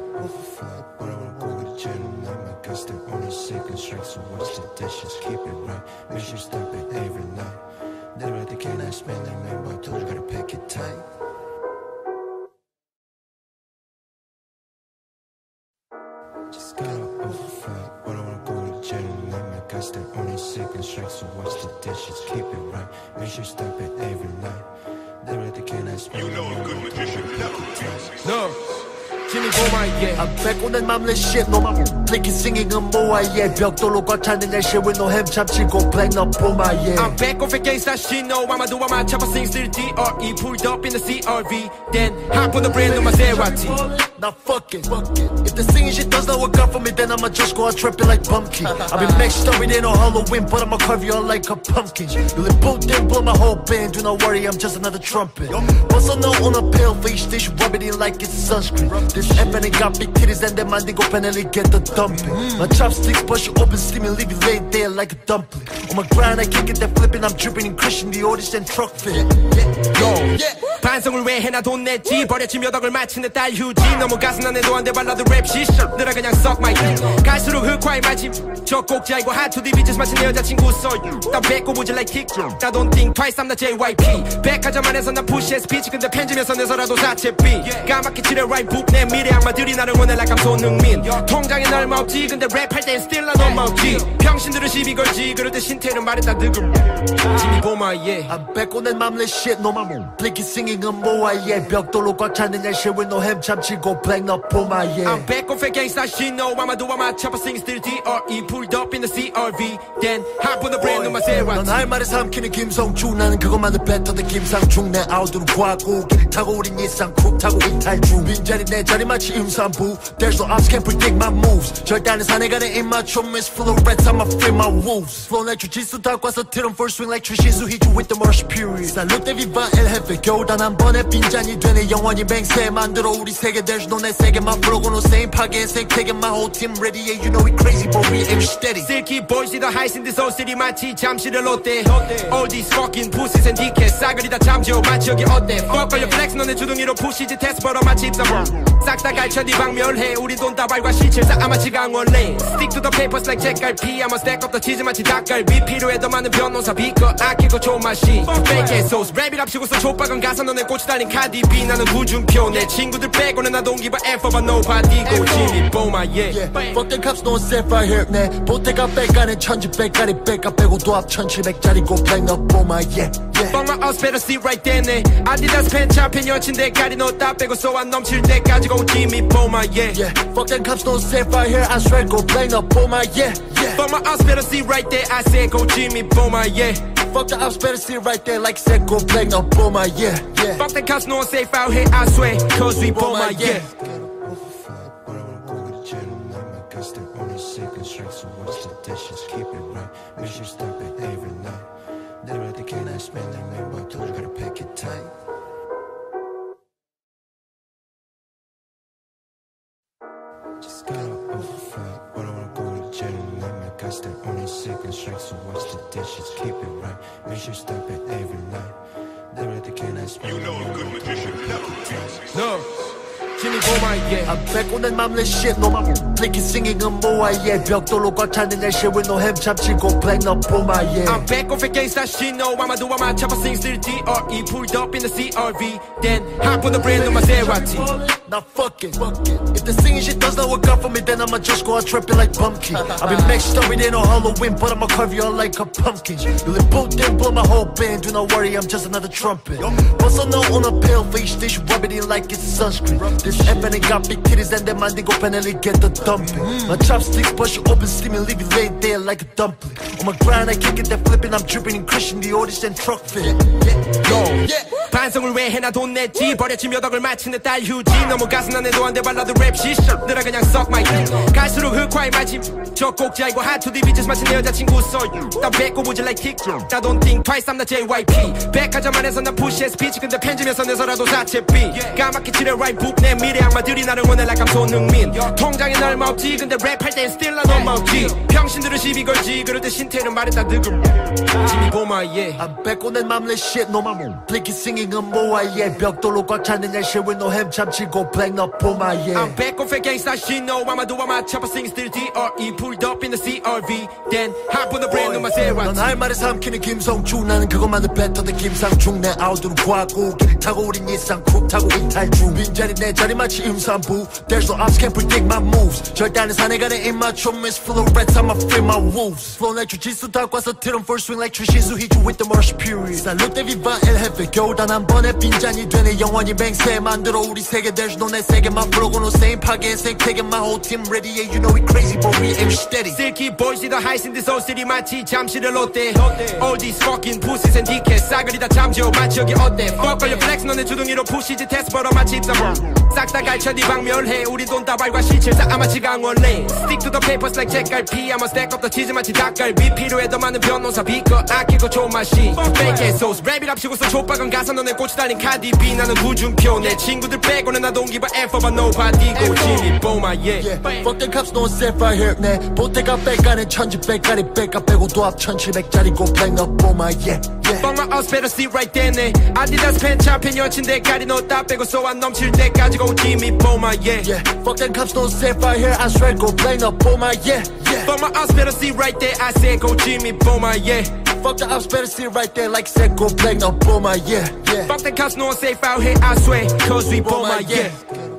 So watch the dishes, keep it right. Make sure you stop it every night. Never let the canine spend their man, but I told you gotta pack it tight. Just gotta overfight, but I wanna go to jail. And I might got that only second strike. So watch the dishes, keep it right. Make sure you stop it every night. Never let the canine spend You their know a man, good but I magician told you never gotta pack it tight. No Jimmy Boma yeah I'm back on that 맘let shit no flicky singing a moa yeah 벽돌로 꽉 차는 날 shit with no hem 참치고 black 너 뽀마 yeah I'm back off a gangsta shit no I'ma do my chopper sing still DRE pulled up in the CRV then hop on the brand new Maserati Now fuck it. If the singing shit does not work out for me, then I'ma just go out tripping like pumpkin. I've been maxed up it ain't no Halloween, but I'ma carve you out like a pumpkin. You let both them blow my whole band, do not worry, I'm just another trumpet. What's on on a pale face dish, rub it in like it's sunscreen. This effing got big titties and then my nigga finally get the dumping. My chopsticks bust you open, steaming, leave you laid there like a dumpling. On my grind, I kick it, that flipping, I'm dripping in Christian, the oldest and truck fit. Yo 반성을 왜 해나 돈 냈지 버려진 몇 억을 마치는 딸 휴지 너무 가슴 안에도 안돼 발라도 랩 시절 늘어 그냥 suck my dick 갈수록 흑화의 마침 저 꼭지 알고 hot to the bitches 마치 내 여자친구 소유 나 뱉고 무질 like kick I don't think twice I'm not JYP 백화점 안에서 난 push as speech 근데 편집에서 내서라도 사채비 까맣게 칠해 right book 내 미래 악마들이 나를 원해 like I'm 손흥민 통장에 얼마 없지 근데 랩할 땐 still 난 너무 없지 병신들은 시비 걸지 그럴 때 신태는 말했다 득음 Jimmy Boma yeah I'm back on that 맘let shit no blicky singing a moa yeah 벽돌로 꽉 차는 날 shit with no hem 참치고 black 너 뽀마 yeah I'm back off a gangsta shit no I'ma do my chopper sing still DRE pulled up in the CRV then hop on the brand new Maserati 넌 할 말에 삼키는 김성주 나는 그것만을 뱉어대 김상중 내 아우두는 과고 길을 타고 우린 일상 쿡 타고 이탈 중 빈자리 내 자리 마치 임산부 There's no ops can't predict my moves 절대 안 해 산에 가는 입맞춤 It's full of rats I'ma free my wolves Flow like 주짓수 닦아서 틀은 first swing like 주신수 hit you with the marsh period Salute viva el jefe 겨우 단 한 번에 빈잔이 되네 영원히 맹세 만들어 우리 세계 There's no 내 세계만 부르고 no same 파괴 생태계 My whole team ready yeah you know we crazy but we aim steady Silky boys see the highs in this old city 마치 잠시를 롯데 All these fucking pussies and dickheads 싸그리 다 잠재워 마치 여기 어때 Fuck all your flex 너네 주둥이로 푸시지 테스트 벌어 마치 입사범 싹 다 갈쳐 네 방멸해 우리 돈 다발과 시체 아마치 강원래 Stick to the papers like 책갈피 I'ma stack up the cheese 마치 닭갈비 필요해 더 많은 변호사 비거 아끼고 좋은 맛이 Fake ass sauce 랩이랍시고서 족박은 가사 너네 꽃이 달린 카디비 나는 구준표 내 친구들 빼고는 나 don't give a F about nobody 고 Jimmy Boma yeah Fuck the cops no set right here 내 보태가 백가는 천지백가리 백가 빼고 도합 1700짜리 고 black 너 뽀마 yeah Fuck my us better see right there 내 아디다스 팬츠 앞에 여친 대가리 너 다 빼고 소환 넘칠 때까지 고 Jimmy Boma yeah Fuck the cops no set right here I swear go black 너 뽀마 yeah Fuck my us better see right there I said go Jimmy Boma yeah Fuck the ops better see right there like said go black 너 뽀마 yeah Fuck the cops no one safe out here I swear cause we Boma yeah But I wanna go to jail and I might got that only second strike. So watch the dishes, keep it right. Make sure you stop it every night. Never let the canine spend their man, but I told you gotta pack it tight. Just gotta overfed, but I wanna go to jail and I might got that only second strike. So watch the dishes, keep it right. Make sure stop it every night. They really cannot spend. You know a good magician never refuses. No. Jimmy Boma, yeah. I'm back on that mamless shit. No, my flicky singing a moa, yeah. 벽돌로 꽉 차는 that shit with no hem 잡치고 black no Boma, yeah. I'm back off against that shit, no. I'ma do what my chopper sings to the DRE. Pulled up in the CRV, then hop on the brand new Maserati. Now fuck it. If the singing shit does not work out for me, then I'ma just go out trapping like Pumpkin. I've been mixed up with it on Halloween, but I'ma carve you out like a pumpkin. You live both then blow my whole band. Do not worry, I'm just another trumpet. What's on a pale face dish, rub it in like it's sunscreen. This FN ain't got big titties and then my nigga finally get the dumping. My chopsticks bust you open, steaming, leave you laid there like a dumpling. On my grind, I kick it, that flipping, I'm dripping in Christian Dior's and truck fit. Yo, 반성을 왜 해나 돈 냈지 버렸지 몇 억을 마치는 딸 휴지 너무 가슴 안 해도 안 돼 발라드 랩 시절 늘어 그냥 suck my dick 갈수록 흑화의 마침 저 꼭지 알고 hot to the bitches 마치 내 여자친구 소유 나 뱉고 보질 like TikTok I don't think twice I'm not JYP 백화점 안에서 난 push as speech 근데 편집에서 내서라도 사채비 까맣게 칠해 right book 내 미래 악마들이 나를 원해 like I'm 손흥민 통장에 얼마 없지 근데 랩할 땐 still 난 너무 없지 평신들은 시비 걸지 그럴 때 신태는 말했다 득음 Jimmy Boma yeah I'm back on that mamless shit no my blicky singing a moa yeah 벽돌로 꽉 차는 that shit with no hem 잡치고 black no Boma yeah I'm back off against that shit no I'ma do what my chopper sings to the DRE pulled up in the CRV then hop on the brand new Maserati 넌 할 말에 삼키는 김성주 나는 그것만을 뱉어대 김상중 내 아우들은 과고 길을 타고 우린 일상 쿡 타고 이탈 중 빈자리 내 자리 마치 임산부 There's no ops can't predict my moves 절단은 산에 가는 입맞춤 It's full of rats I'ma free my wolves Flow like 주짓수 닦아서 틀은 full swing like 추신수 hit you with the marsh period Salute viva el jefe 겨우 단 한 번에 빈잔이 되네 영원히 맹세 만들어 우리 세계 There's no 내 세계만 부르고 no same 파괴 생태계 My whole team ready yeah you know we crazy but we aim steady Silky boys see the highs in this old city 마치 잠실의 롯데 All these fucking pussies and dickheads 싸그리 다 잠재워 마치 여기 어때 Fuck all your flex 너네 주둥이로 푸시지 테스트 벌어 마치 입사범 싹 다 갈쳐 네 방멸해 우리 돈 다발과 시체 싹 아마치 강원래 Stick to the papers like 책갈피 I'ma stack up the cheese 마치 닭갈비 필요해 더 많은 변호사 비거 아끼고 좋은 맛이 Fake ass sauce 랩이 합치고서 족박은 가사 너네 꽃이 달린 카디비 나는 구준표 내 친구들 빼고는 나 don't give a F about nobody고 Jimmy Boma yeah Fuck the cops no safe right here 내 보태가 백가는 천지백가리 백가 빼고 도합 1700짜리고 black no Boma yeah Fuck my us better see right there 내 아디다스 팬 잡힌 여친 대가리 너 다 빼고 소환 넘칠 때까지 go Jimmy Boma yeah Fuck them cops no safe right here I swear go black no Boma yeah Fuck my us better see right there I said go Jimmy Boma yeah Fuck the ops better see right there like said go black no Boma yeah Fuck the cops no one safe out here I swear cause we Boma yeah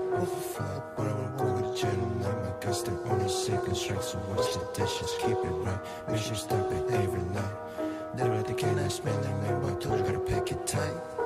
But I wanna go to jail and I might got that only second strike. So watch the dishes, keep it right. Make sure stop it every night. They really cannot spend their man, but you gotta pack it tight.